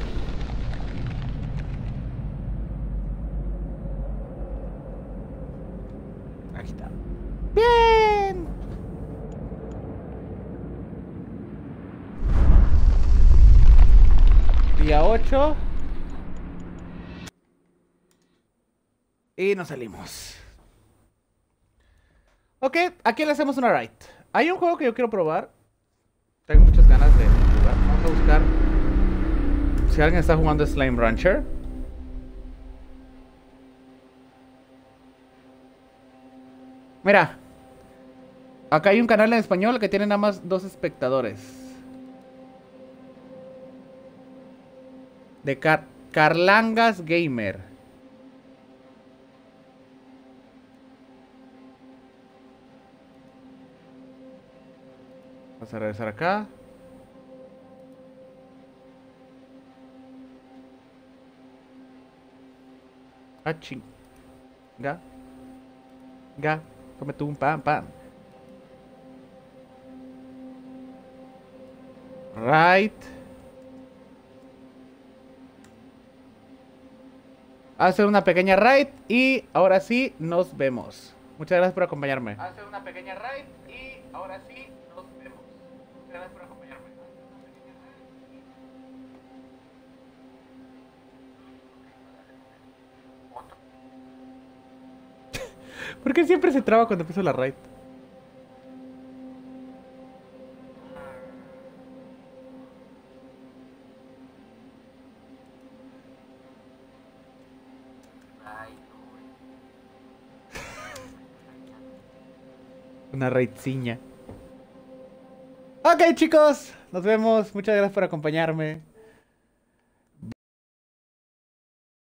Aquí está. Bien. Día ocho. Y nos salimos. Ok, aquí le hacemos una raid. Hay un juego que yo quiero probar. Tengo muchas ganas de jugar. Vamos a buscar si alguien está jugando Slime Rancher. Mira, acá hay un canal en español que tiene nada más dos espectadores. De Car Carlangas Gamer. Vamos a regresar acá. Ah, ching. Ga. Ga. Cómete un pan, pan. Right. Hacer una pequeña raid y ahora sí nos vemos. Muchas gracias por acompañarme. Hacer una pequeña raid y ahora sí nos vemos. gracias por acompañarme. ¿Por qué siempre se traba cuando empiezo la raid? Una raidciña. Ok, chicos, nos vemos. Muchas gracias por acompañarme.